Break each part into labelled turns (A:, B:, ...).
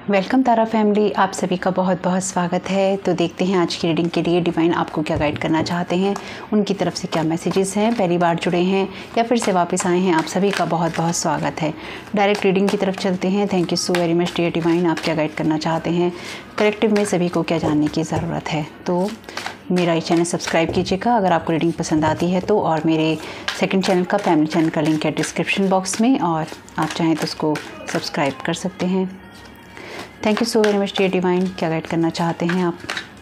A: Welcome तारा family, आप सभी का बहुत बहुत स्वागत है। तो देखते हैं आज की रीडिंग के लिए डिवाइन आपको क्या गाइड करना चाहते हैं, उनकी तरफ से क्या मैसेजेस हैं। पहली बार जुड़े हैं या फिर से वापस आए हैं, आप सभी का बहुत बहुत स्वागत है। डायरेक्ट रीडिंग की तरफ चलते हैं। Thank you so very much dear divine, आप क्या गाइड करना चाहते हैं, कलेक्टिव में सभी को क्या जानने की ज़रूरत है। तो मेरा ये चैनल सब्सक्राइब कीजिएगा अगर आपको रीडिंग पसंद आती है तो, और मेरे सेकंड चैनल का फैमिली चैनल का लिंक है डिस्क्रिप्शन बॉक्स में, और आप चाहें तो उसको सब्सक्राइब कर सकते हैं। Thank you so very much dear divine, क्या गाइड करना चाहते हैं आप।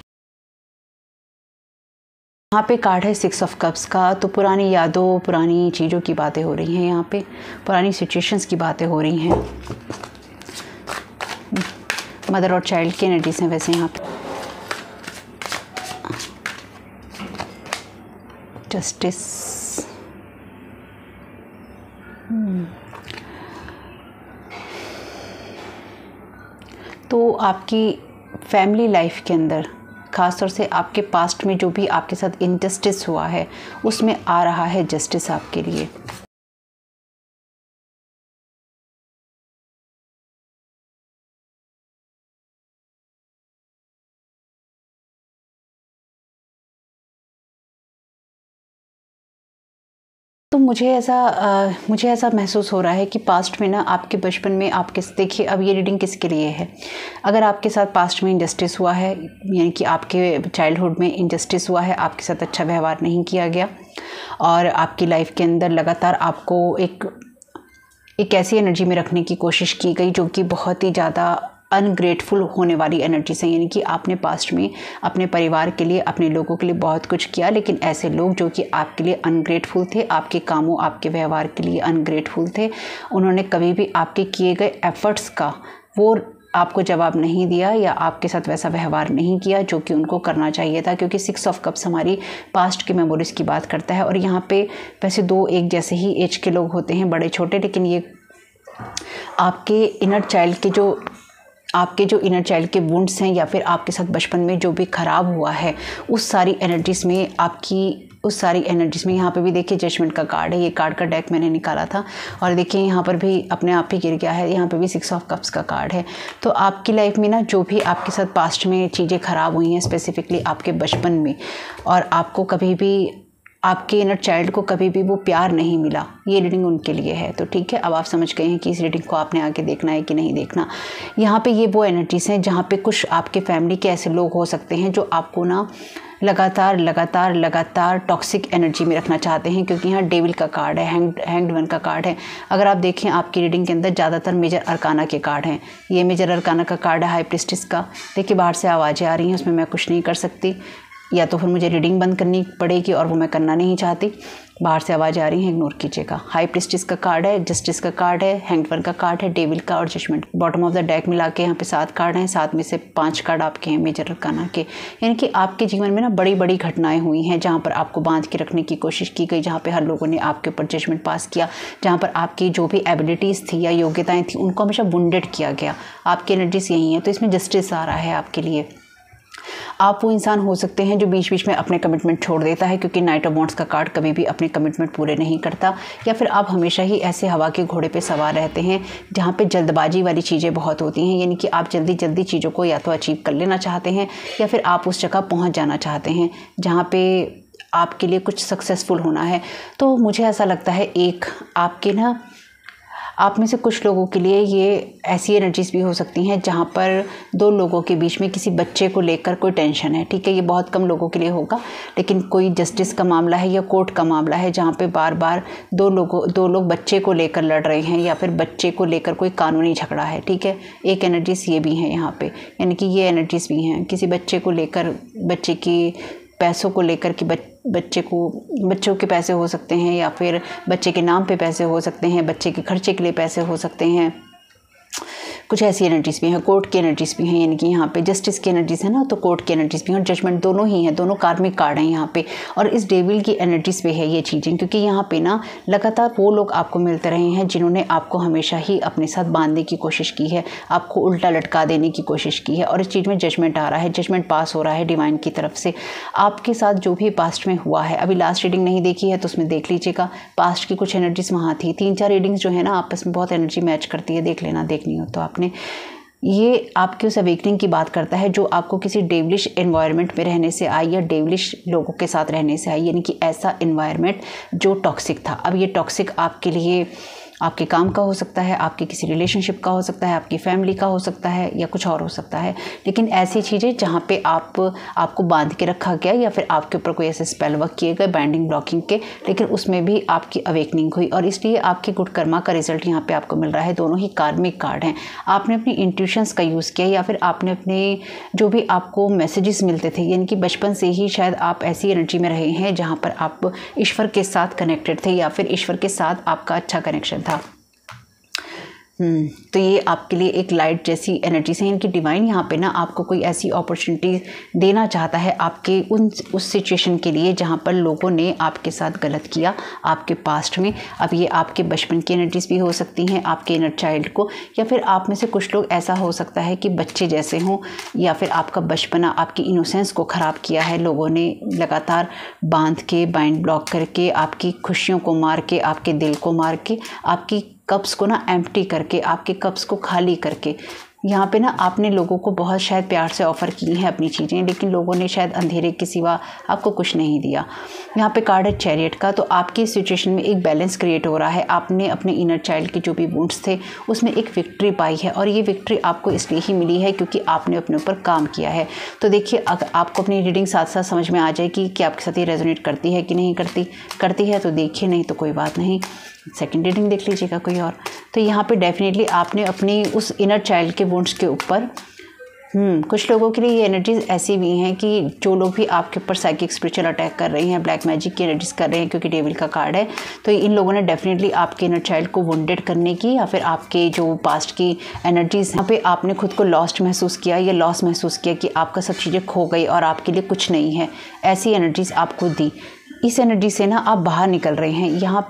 A: यहाँ पे कार्ड है 6 ऑफ कप्स का। तो पुरानी यादों, पुरानी चीज़ों की बातें हो रही हैं, यहाँ पे पुरानी सिचुएशंस की बातें हो रही हैं। मदर और चाइल्ड की एनर्जीज हैं वैसे यहाँ पे। जस्टिस, तो आपकी फैमिली लाइफ के अंदर ख़ास तौर से आपके पास्ट में जो भी आपके साथ इनजस्टिस हुआ है उसमें आ रहा है जस्टिस आपके लिए। तो मुझे ऐसा महसूस हो रहा है कि पास्ट में ना आपके बचपन में आपके, देखिए अब ये रीडिंग किसके लिए है। अगर आपके साथ पास्ट में इनजस्टिस हुआ है, यानी कि आपके चाइल्डहुड में इनजस्टिस हुआ है, आपके साथ अच्छा व्यवहार नहीं किया गया और आपकी लाइफ के अंदर लगातार आपको एक ऐसी एनर्जी में रखने की कोशिश की गई जो कि बहुत ही ज़्यादा अनग्रेटफुल होने वाली एनर्जी से, यानी कि आपने पास्ट में अपने परिवार के लिए, अपने लोगों के लिए बहुत कुछ किया, लेकिन ऐसे लोग जो कि आपके लिए अनग्रेटफुल थे, आपके कामों, आपके व्यवहार के लिए अनग्रेटफुल थे, उन्होंने कभी भी आपके किए गए एफर्ट्स का वो आपको जवाब नहीं दिया या आपके साथ वैसा व्यवहार नहीं किया जो कि उनको करना चाहिए था। क्योंकि 6 ऑफ कप्स हमारी पास्ट की मेमोरीज़ की बात करता है, और यहाँ पे वैसे दो एक जैसे ही एज के लोग होते हैं, बड़े छोटे, लेकिन ये आपके इनर चाइल्ड के वुंड्स हैं, या फिर आपके साथ बचपन में जो भी ख़राब हुआ है उस सारी एनर्जीज़ में यहाँ पे भी देखिए जजमेंट का कार्ड है। ये कार्ड का डेक मैंने निकाला था और देखिए यहाँ पर भी अपने आप ही गिर गया है। यहाँ पे भी 6 ऑफ कप्स का कार्ड है। तो आपकी लाइफ में ना जो भी आपके साथ पास्ट में चीज़ें ख़राब हुई हैं, स्पेसिफिकली आपके बचपन में, और आपको कभी भी, आपके इनर चाइल्ड को कभी भी वो प्यार नहीं मिला, ये रीडिंग उनके लिए है। तो ठीक है, अब आप समझ गए हैं कि इस रीडिंग को आपने आगे देखना है कि नहीं देखना। यहाँ पे ये वो एनर्जीज़ हैं जहाँ पे कुछ आपके फैमिली के ऐसे लोग हो सकते हैं जो आपको ना लगातार टॉक्सिक एनर्जी में रखना चाहते हैं, क्योंकि यहाँ डेविल का कार्ड है, हैंग्ड वन का कार्ड है। अगर आप देखें आपकी रीडिंग के अंदर ज़्यादातर मेजर अरकाना के कार्ड हैं। ये मेजर अरकाना का कार्ड है हाई प्रीस्टेस का। देखिए बाहर से आवाज़ें आ रही हैं, उसमें मैं कुछ नहीं कर सकती, या तो फिर मुझे रीडिंग बंद करनी पड़ेगी और वो मैं करना नहीं चाहती। बाहर से आवाज़ आ रही है, इग्नोर कीजिएगा। हाई प्रीस्टेस का कार्ड है, जस्टिस का कार्ड है, हैंग्ड वन का कार्ड है, डेविल का और judgement. Bottom of the deck मिला के यहाँ पे 7 कार्ड हैं, 7 में से 5 कार्ड आपके हैं मेजर अरकाना के। यानी कि आपके जीवन में ना बड़ी बड़ी घटनाएं हुई हैं जहाँ पर आपको बांध के रखने की कोशिश की गई, जहाँ पर हर लोगों ने आपके ऊपर जजमेंट पास किया, जहाँ पर आपकी जो भी एबिलिटीज़ थी या योग्यताएँ थी उनको हमेशा वुंडेड किया गया। आपकी एनर्जीज यही है। तो इसमें जस्टिस आ रहा है आपके लिए। आप वो इंसान हो सकते हैं जो बीच बीच में अपने कमिटमेंट छोड़ देता है, क्योंकि नाइट ऑफ वांड्स का कार्ड कभी भी अपने कमिटमेंट पूरे नहीं करता, या फिर आप हमेशा ही ऐसे हवा के घोड़े पे सवार रहते हैं जहाँ पे जल्दबाजी वाली चीज़ें बहुत होती हैं। यानी कि आप जल्दी जल्दी चीज़ों को या तो अचीव कर लेना चाहते हैं या फिर आप उस जगह पहुँच जाना चाहते हैं जहाँ पे आपके लिए कुछ सक्सेसफुल होना है। तो मुझे ऐसा लगता है एक आपके ना, आप में से कुछ लोगों के लिए ये ऐसी एनर्जीज़ भी हो सकती हैं जहाँ पर 2 लोगों के बीच में किसी बच्चे को लेकर कोई टेंशन है। ठीक है, ये बहुत कम लोगों के लिए होगा, लेकिन कोई जस्टिस का मामला है या कोर्ट का मामला है जहाँ पे बार बार दो लोग बच्चे को लेकर लड़ रहे हैं, या फिर बच्चे को लेकर कोई कानूनी झगड़ा है। ठीक है, एक एनर्जीज़ ये भी हैं यहाँ पे, यानी कि ये एनर्जीज़ भी हैं किसी बच्चे को लेकर, बच्चे की पैसों को लेकर कि बच्चों के पैसे हो सकते हैं, या फिर बच्चे के नाम पे पैसे हो सकते हैं, बच्चे के खर्चे के लिए पैसे हो सकते हैं। कुछ ऐसी एनर्जीज़ भी हैं। कोर्ट की एनर्जीज़ भी हैं, यानी कि यहाँ पे जस्टिस की एनर्जीज़ है ना, तो कोर्ट की एनर्जीज़ भी हैं, और जजमेंट दोनों ही हैं, दोनों कार्मिक कार्ड हैं यहाँ पे। और इस डेविल की एनर्जीज़ पे है ये चीज़ें, क्योंकि यहाँ पे ना लगातार वो लोग आपको मिलते रहे हैं जिन्होंने आपको हमेशा ही अपने साथ बांधने की कोशिश की है, आपको उल्टा लटका देने की कोशिश की है, और इस चीज़ में जजमेंट आ रहा है, जजमेंट पास हो रहा है डिवाइन की तरफ से। आपके साथ जो भी पास्ट में हुआ है, अभी लास्ट रीडिंग नहीं देखी है तो उसमें देख लीजिएगा, पास्ट की कुछ एनर्जीज़ वहाँ थी। 3-4 रीडिंग्स जो है ना आपस में बहुत एनर्जी मैच करती है, देख लेना, देखनी हो तो आपने। ये आपकी उस अवेकनिंग की बात करता है जो आपको किसी डेविलिश एनवायरनमेंट में रहने से आई या डेविलिश लोगों के साथ रहने से आई, यानी कि ऐसा एनवायरनमेंट जो टॉक्सिक था। अब ये टॉक्सिक आपके लिए आपके काम का हो सकता है, आपके किसी रिलेशनशिप का हो सकता है, आपकी फैमिली का हो सकता है, या कुछ और हो सकता है। लेकिन ऐसी चीज़ें जहाँ पे आपको बांध के रखा गया या फिर आपके ऊपर कोई ऐसे स्पेल वर्क किए गए बाइंडिंग ब्लॉकिंग के, लेकिन उसमें भी आपकी अवेकनिंग हुई और इसलिए आपके गुड कर्मा का रिजल्ट यहाँ पे आपको मिल रहा है। दोनों ही कार्मिक कार्ड हैं। आपने अपनी इंट्यूशंस का यूज़ किया या फिर आपने अपने जो भी आपको मैसेजेस मिलते थे, यानी कि बचपन से ही शायद आप ऐसी एनर्जी में रहे हैं जहाँ पर आप ईश्वर के साथ कनेक्टेड थे या फिर ईश्वर के साथ आपका अच्छा कनेक्शन था। तो ये आपके लिए एक लाइट जैसी एनर्जी से, इनकी डिवाइन यहाँ पे ना आपको कोई ऐसी अपॉर्चुनिटी देना चाहता है आपके उस सिचुएशन के लिए जहाँ पर लोगों ने आपके साथ गलत किया आपके पास्ट में। अब ये आपके बचपन की एनर्जीज भी हो सकती हैं, आपके इनर चाइल्ड को, या फिर आप में से कुछ लोग ऐसा हो सकता है कि बच्चे जैसे हों या फिर आपका बचपना, आपकी इनोसेंस को ख़राब किया है लोगों ने लगातार बांध के बाइंड ब्लॉक करके, आपकी खुशियों को मार के, आपके दिल को मार के, आपकी कप्स को ना एम्प्टी करके, आपके कप्स को खाली करके। यहाँ पे ना आपने लोगों को बहुत शायद प्यार से ऑफ़र की हैं अपनी चीज़ें, लेकिन लोगों ने शायद अंधेरे के सिवा आपको कुछ नहीं दिया। यहाँ पे कार्ड है चैरियट का। तो आपकी सिचुएशन में एक बैलेंस क्रिएट हो रहा है। आपने अपने इनर चाइल्ड के जो भी वुंड्स थे उसमें एक विक्ट्री पाई है और ये विक्ट्री आपको इसलिए ही मिली है क्योंकि आपने अपने ऊपर काम किया है। तो देखिए, अगर आपको अपनी रीडिंग साथ साथ समझ में आ जाएगी कि आपके साथ ये रेजोनेट करती है कि नहीं करती है तो देखिए, नहीं तो कोई बात नहीं, सेकंड रीडिंग देख लीजिएगा कोई और। तो यहाँ पे डेफिनेटली आपने अपनी उस इनर चाइल्ड के वुंड्स के ऊपर कुछ लोगों के लिए ये एनर्जीज ऐसी भी हैं कि जो लोग भी आपके ऊपर साइकिक स्पिरिचुअल अटैक कर रहे हैं, ब्लैक मैजिक की एनर्जीज कर रहे हैं, क्योंकि डेविल का कार्ड है, तो इन लोगों ने डेफिनेटली आपके इनर चाइल्ड को वुंडेड करने की या फिर आपके जो पास्ट की एनर्जीज, यहाँ पे आपने खुद को लॉस्ट महसूस किया या लॉस महसूस किया कि आपका सब चीज़ें खो गई और आपके लिए कुछ नहीं है, ऐसी एनर्जीज आपको दी। इस एनर्जी से ना आप बाहर निकल रहे हैं।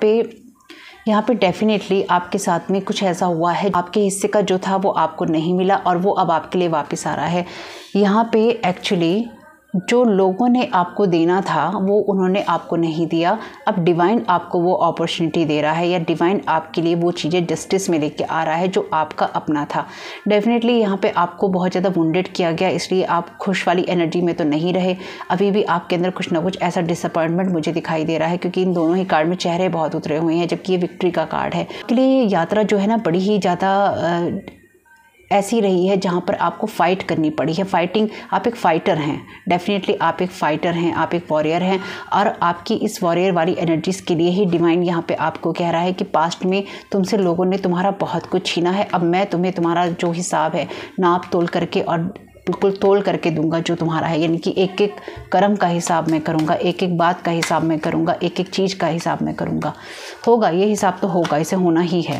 A: यहाँ पे डेफिनेटली आपके साथ में कुछ ऐसा हुआ है, आपके हिस्से का जो था वो आपको नहीं मिला और वो अब आपके लिए वापस आ रहा है। यहाँ पे एक्चुअली जो लोगों ने आपको देना था वो उन्होंने आपको नहीं दिया। अब डिवाइन आपको वो अपॉर्चुनिटी दे रहा है या डिवाइन आपके लिए वो चीज़ें जस्टिस में लेके आ रहा है जो आपका अपना था। डेफिनेटली यहाँ पे आपको बहुत ज़्यादा वुंडेड किया गया, इसलिए आप खुश वाली एनर्जी में तो नहीं रहे। अभी भी आपके अंदर कुछ ना कुछ ऐसा डिसअपॉइंटमेंट मुझे दिखाई दे रहा है, क्योंकि इन दोनों ही कार्ड में चेहरे बहुत उतरे हुए हैं, जबकि ये विक्ट्री का कार्ड है। इसके लिए ये यात्रा जो है ना बड़ी ही ज़्यादा ऐसी रही है जहाँ पर आपको फ़ाइट करनी पड़ी है। फाइटिंग, आप एक फ़ाइटर हैं, डेफिनेटली आप एक फ़ाइटर हैं, आप एक वॉरियर हैं और आपकी इस वॉरियर वाली एनर्जीज़ के लिए ही डिवाइन यहाँ पे आपको कह रहा है कि पास्ट में तुमसे लोगों ने तुम्हारा बहुत कुछ छीना है, अब मैं तुम्हें तुम्हारा जो हिसाब है नाप तोल करके और बिल्कुल तोल करके दूंगा जो तुम्हारा है। यानी कि एक एक कर्म का हिसाब मैं करूँगा, एक एक बात का हिसाब मैं करूँगा, एक एक चीज़ का हिसाब मैं करूँगा। होगा, ये हिसाब तो होगा, इसे होना ही है।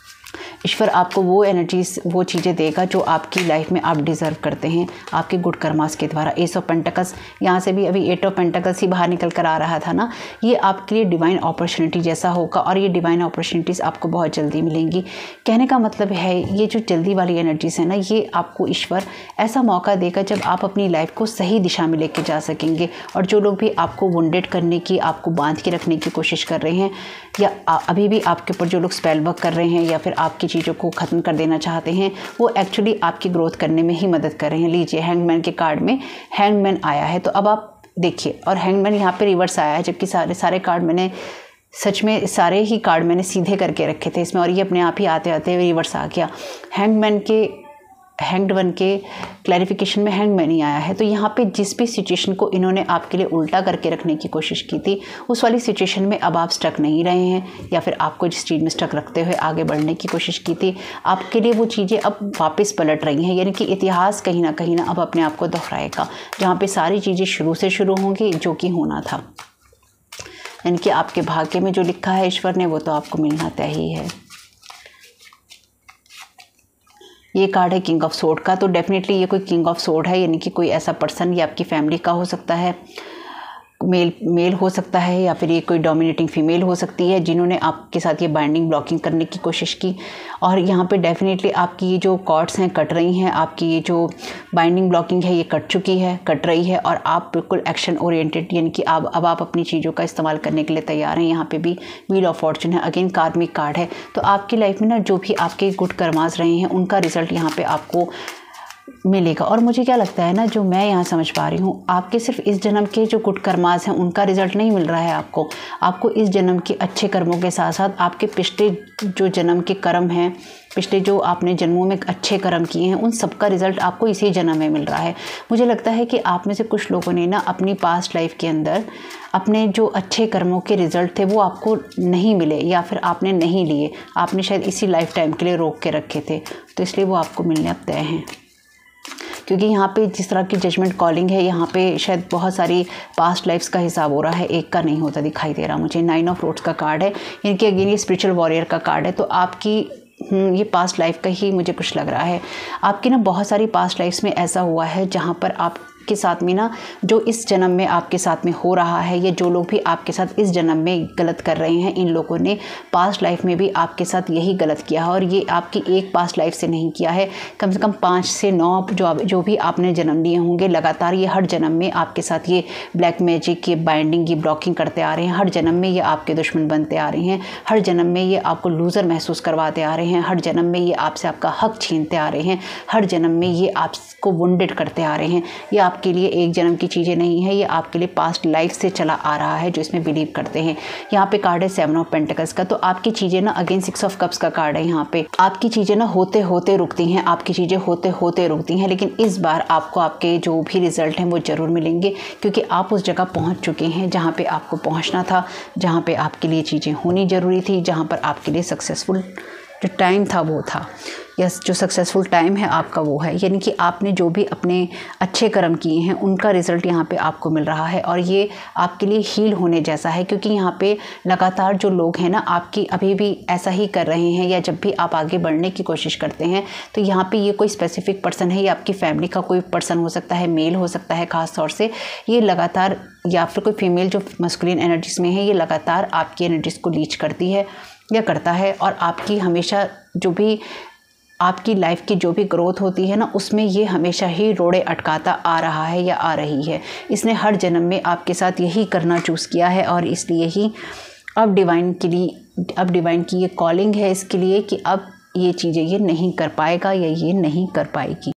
A: ईश्वर आपको वो एनर्जीज, वो चीज़ें देगा जो आपकी लाइफ में आप डिज़र्व करते हैं आपके गुड कर्मास के द्वारा। एस ऑफ पेंटिकल्स, यहाँ से भी अभी एट ऑफ पेंटिकल्स ही बाहर निकल कर आ रहा था ना, ये आपके लिए डिवाइन अपॉर्चुनिटी जैसा होगा और ये डिवाइन अपॉर्चुनिटीज़ आपको बहुत जल्दी मिलेंगी। कहने का मतलब है ये जो जल्दी वाली एनर्जीज़ है ना, ये आपको ईश्वर ऐसा मौका देगा जब आप अपनी लाइफ को सही दिशा में लेके जा सकेंगे। और जो लोग भी आपको वुंडेड करने की, आपको बांध के रखने की कोशिश कर रहे हैं या अभी भी आपके ऊपर जो लोग स्पेल वर्क कर रहे हैं या फिर आपकी चीज़ों को ख़त्म कर देना चाहते हैं, वो एक्चुअली आपकी ग्रोथ करने में ही मदद कर रहे हैं। लीजिए, हैंगमैन के कार्ड में हैंगमैन आया है, तो अब आप देखिए, और हैंगमैन यहाँ पे रिवर्स आया है, जबकि सारे कार्ड मैंने सच में सारे ही कार्ड मैंने सीधे करके रखे थे इसमें और ये अपने आप ही आते आते रिवर्स आ गया। हैंग्ड वन के क्लैरिफिकेशन में हैंगमैन ही आया है। तो यहाँ पे जिस भी सिचुएशन को इन्होंने आपके लिए उल्टा करके रखने की कोशिश की थी, उस वाली सिचुएशन में अब आप स्टक नहीं रहे हैं, या फिर आपको जिस चीज़ में स्टक रखते हुए आगे बढ़ने की कोशिश की थी, आपके लिए वो चीज़ें अब वापस पलट रही हैं। यानी कि इतिहास कहीं ना अब अपने आप को दोहराएगा, जहाँ पे सारी चीज़ें शुरू से शुरू होंगी जो कि होना था। यानी कि आपके भाग्य में जो लिखा है ईश्वर ने, वो तो आपको मिलना तय ही है। ये कार्ड है किंग ऑफ सोर्ड का। तो डेफिनेटली ये कोई किंग ऑफ सोर्ड है, यानी कि कोई ऐसा पर्सन, ये आपकी फैमिली का हो सकता है, मेल हो सकता है या फिर ये कोई डोमिनेटिंग फीमेल हो सकती है जिन्होंने आपके साथ ये बाइंडिंग ब्लॉकिंग करने की कोशिश की। और यहाँ पे डेफिनेटली आपकी ये जो कॉर्ड्स हैं कट रही हैं, आपकी ये जो बाइंडिंग ब्लॉकिंग है ये कट रही है और आप बिल्कुल एक्शन ओरिएंटेड, यानी कि अब आप अपनी चीज़ों का इस्तेमाल करने के लिए तैयार हैं। यहाँ पे भी व्हील ऑफ फॉर्चून है, अगेन कार्मिक कार्ड है। तो आपकी लाइफ में ना जो भी आपके गुड कर्मास रहे हैं उनका रिजल्ट यहाँ पे आपको मिलेगा। और मुझे क्या लगता है ना, जो मैं यहाँ समझ पा रही हूँ, आपके सिर्फ इस जन्म के जो गुड कर्मास हैं उनका रिजल्ट नहीं मिल रहा है आपको इस जन्म के अच्छे कर्मों के साथ साथ आपके पिछले जो जन्म के कर्म हैं, पिछले जो आपने जन्मों में अच्छे कर्म किए हैं उन सब का रिजल्ट आपको इसी जन्म में मिल रहा है। मुझे लगता है कि आप में से कुछ लोगों ने ना अपनी पास्ट लाइफ के अंदर अपने जो अच्छे कर्मों के रिजल्ट थे वो आपको नहीं मिले या फिर आपने नहीं लिए, आपने शायद इसी लाइफ टाइम के लिए रोक के रखे थे, तो इसलिए वो आपको मिलने अब तय हैं। क्योंकि यहाँ पे जिस तरह की जजमेंट कॉलिंग है, यहाँ पे शायद बहुत सारी पास्ट लाइफ्स का हिसाब हो रहा है, एक का नहीं होता दिखाई दे रहा मुझे। 9 ऑफ रोड्स का कार्ड है, यानी कि अगेन ये स्पिरिचुअल वॉरियर का कार्ड है। तो आपकी ये पास्ट लाइफ का ही मुझे कुछ लग रहा है। आपकी ना बहुत सारी पास्ट लाइफ्स में ऐसा हुआ है जहाँ पर आप के साथ में ना जो इस जन्म में आपके साथ में हो रहा है, या जो लोग भी आपके साथ इस जन्म में गलत कर रहे हैं, इन लोगों ने पास्ट लाइफ में भी आपके साथ यही गलत किया है। और ये आपकी एक पास्ट लाइफ से नहीं किया है, कम से कम 5 से 9 जो भी आपने जन्म लिए होंगे, लगातार ये हर जन्म में आपके साथ ये ब्लैक मैजिक, ये बाइंडिंग, ये ब्लॉकिंग करते आ रहे हैं। हर जन्म में ये आपके दुश्मन बनते आ रहे हैं, हर जन्म में ये आपको लूज़र महसूस करवाते आ रहे हैं, हर जन्म में ये आपसे आपका हक छीनते आ रहे हैं, हर जन्म में ये आपको वुंडेड करते आ रहे हैं। ये आपके लिए एक जन्म की चीज़ें नहीं है, ये आपके लिए पास्ट लाइफ से चला आ रहा है, जो इसमें बिलीव करते हैं। यहाँ पे कार्ड है 7 ऑफ पेंटिकल्स का। तो आपकी चीज़ें ना, अगेन 6 ऑफ कप्स का कार्ड है। यहाँ पे आपकी चीज़ें ना होते होते रुकती हैं, आपकी चीज़ें होते होते रुकती हैं, लेकिन इस बार आपको आपके जो भी रिजल्ट हैं वो ज़रूर मिलेंगे, क्योंकि आप उस जगह पहुँच चुके हैं जहाँ पर आपको पहुँचना था, जहाँ पर आपके लिए चीज़ें होनी ज़रूरी थी, जहाँ पर आपके लिए सक्सेसफुल जो टाइम था वो था। यस, जो सक्सेसफुल टाइम है आपका वो है, यानी कि आपने जो भी अपने अच्छे कर्म किए हैं उनका रिज़ल्ट यहाँ पे आपको मिल रहा है। और ये आपके लिए हील होने जैसा है, क्योंकि यहाँ पे लगातार जो लोग हैं ना आपकी अभी भी ऐसा ही कर रहे हैं, या जब भी आप आगे बढ़ने की कोशिश करते हैं तो यहाँ पे ये कोई स्पेसिफिक पर्सन है, या आपकी फैमिली का कोई पर्सन हो सकता है, मेल हो सकता है ख़ास तौर से, ये लगातार, या फिर कोई फीमेल जो मस्कुलिन एनर्जीज़ में है, ये लगातार आपकी एनर्जीज़ को लीच करती है या करता है। और आपकी हमेशा जो भी आपकी लाइफ की जो भी ग्रोथ होती है ना, उसमें ये हमेशा ही रोड़े अटकाता आ रहा है या आ रही है। इसने हर जन्म में आपके साथ यही करना चूज़ किया है, और इसलिए ही अब डिवाइन की ये कॉलिंग है इसके लिए कि अब ये चीज़ें ये नहीं कर पाएगा या ये नहीं कर पाएगी।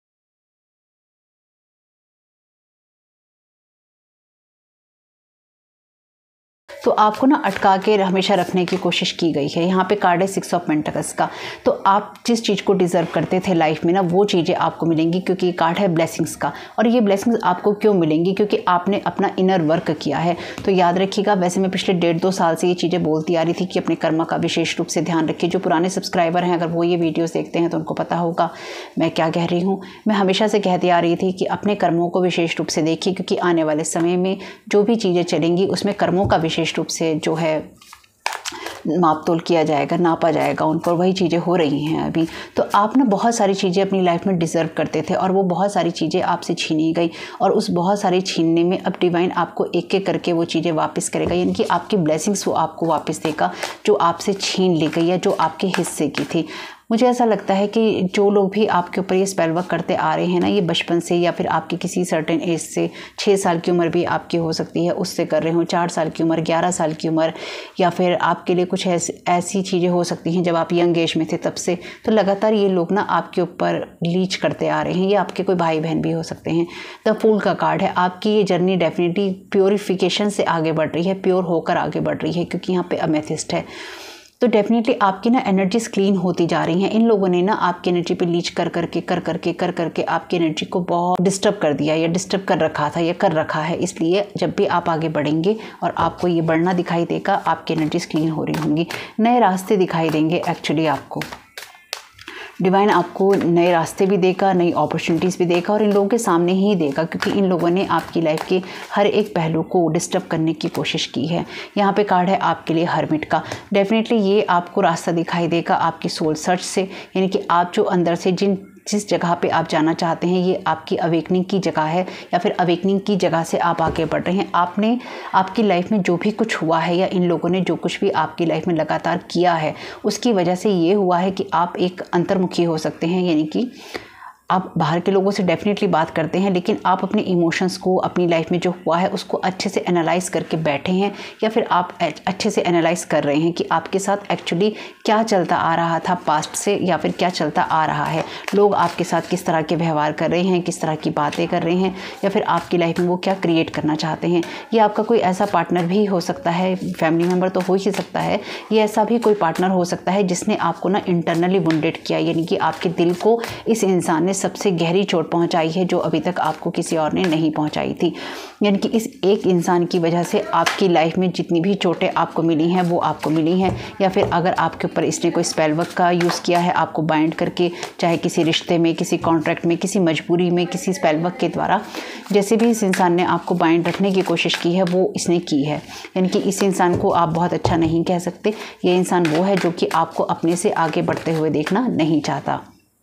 A: तो आपको ना अटका के हमेशा रखने की कोशिश की गई है। यहाँ पे कार्ड है 6 ऑफ पेंटिकल्स का। तो आप जिस चीज़ को डिज़र्व करते थे लाइफ में ना, वो चीज़ें आपको मिलेंगी, क्योंकि ये कार्ड है ब्लेसिंग्स का। और ये ब्लेसिंग्स आपको क्यों मिलेंगी? क्योंकि आपने अपना इनर वर्क किया है। तो याद रखिएगा, वैसे मैं पिछले 1.5-2 साल से ये चीज़ें बोलती आ रही थी कि अपने कर्मा का विशेष रूप से ध्यान रखिए। जो पुराने सब्सक्राइबर हैं, अगर वो ये वीडियोज़ देखते हैं तो उनको पता होगा मैं क्या कह रही हूँ। मैं हमेशा से कहती आ रही थी कि अपने कर्मों को विशेष रूप से देखिए, क्योंकि आने वाले समय में जो भी चीज़ें चलेंगी उसमें कर्मों का विशेष रूप से जो है माप तोल किया जाएगा, नापा जाएगा उन पर। वही चीज़ें हो रही हैं अभी। तो आप ना बहुत सारी चीज़ें अपनी लाइफ में डिज़र्व करते थे, और वो बहुत सारी चीज़ें आपसे छीनी गई, और उस बहुत सारी छीनने में अब डिवाइन आपको एक एक करके वो चीज़ें वापस करेगा, यानी कि आपकी ब्लेसिंग्स वो आपको वापस देगा जो आपसे छीन ली गई या जो आपके हिस्से की थी। मुझे ऐसा लगता है कि जो लोग भी आपके ऊपर ये स्पेल वर्क करते आ रहे हैं ना, ये बचपन से या फिर आपकी किसी सर्टेन एज से, 6 साल की उम्र भी आपकी हो सकती है उससे कर रहे हो, 4 साल की उम्र, 11 साल की उम्र, या फिर आपके लिए कुछ ऐसी चीज़ें हो सकती हैं जब आप यंग एज में थे तब से। तो लगातार ये लोग ना आपके ऊपर लीच करते आ रहे हैं। ये आपके कोई भाई बहन भी हो सकते हैं। द फूल का कार्ड है। आपकी ये जर्नी डेफिनेटली प्योरीफिकेशन से आगे बढ़ रही है, प्योर होकर आगे बढ़ रही है, क्योंकि यहाँ पे अमेथिस्ट है। तो डेफिनेटली आपकी ना एनर्जीज क्लीन होती जा रही हैं। इन लोगों ने ना आपकी एनर्जी पे लीच कर करके आपकी एनर्जी को बहुत डिस्टर्ब कर दिया, या डिस्टर्ब कर रखा था या कर रखा है। इसलिए जब भी आप आगे बढ़ेंगे और आपको ये बढ़ना दिखाई देगा, आपकी एनर्जीज क्लीन हो रही होंगी, नए रास्ते दिखाई देंगे। एक्चुअली आपको डिवाइन आपको नए रास्ते भी देगा, नई अपॉर्चुनिटीज़ भी देगा, और इन लोगों के सामने ही देगा, क्योंकि इन लोगों ने आपकी लाइफ के हर एक पहलू को डिस्टर्ब करने की कोशिश की है। यहाँ पे कार्ड है आपके लिए हर्मिट का। डेफिनेटली ये आपको रास्ता दिखाई देगा आपकी सोल सर्च से, यानी कि आप जो अंदर से जिन जिस जगह पे आप जाना चाहते हैं ये आपकी अवेकनिंग की जगह है, या फिर अवेकनिंग की जगह से आप आगे बढ़ रहे हैं। आपने आपकी लाइफ में जो भी कुछ हुआ है या इन लोगों ने जो कुछ भी आपकी लाइफ में लगातार किया है, उसकी वजह से ये हुआ है कि आप एक अंतर्मुखी हो सकते हैं। यानी कि आप बाहर के लोगों से डेफिनेटली बात करते हैं, लेकिन आप अपने इमोशंस को, अपनी लाइफ में जो हुआ है उसको अच्छे से एनालाइज करके बैठे हैं, या फिर आप अच्छे से एनालाइज कर रहे हैं कि आपके साथ एक्चुअली क्या चलता आ रहा था पास्ट से, या फिर क्या चलता आ रहा है। लोग आपके साथ किस तरह के व्यवहार कर रहे हैं, किस तरह की बातें कर रहे हैं, या फिर आपकी लाइफ में वो क्या क्रिएट करना चाहते हैं। ये आपका कोई ऐसा पार्टनर भी हो सकता है, फैमिली मेम्बर तो हो ही सकता है, ये ऐसा भी कोई पार्टनर हो सकता है जिसने आपको ना इंटरनली वुंडेड किया, यानी कि आपके दिल को इस इंसान ने सबसे गहरी चोट पहुंचाई है जो अभी तक आपको किसी और ने नहीं पहुंचाई थी। यानी कि इस एक इंसान की वजह से आपकी लाइफ में जितनी भी चोटें आपको मिली हैं वो आपको मिली हैं, या फिर अगर आपके ऊपर इसने कोई स्पेल वर्क का यूज़ किया है आपको बाइंड करके, चाहे किसी रिश्ते में, किसी कॉन्ट्रैक्ट में, किसी मजबूरी में, किसी स्पेल वर्क के द्वारा, जैसे भी इस इंसान ने आपको बाइंड रखने की कोशिश की है वो इसने की है। यानी कि इस इंसान को आप बहुत अच्छा नहीं कह सकते। ये इंसान वो है जो कि आपको अपने से आगे बढ़ते हुए देखना नहीं चाहता।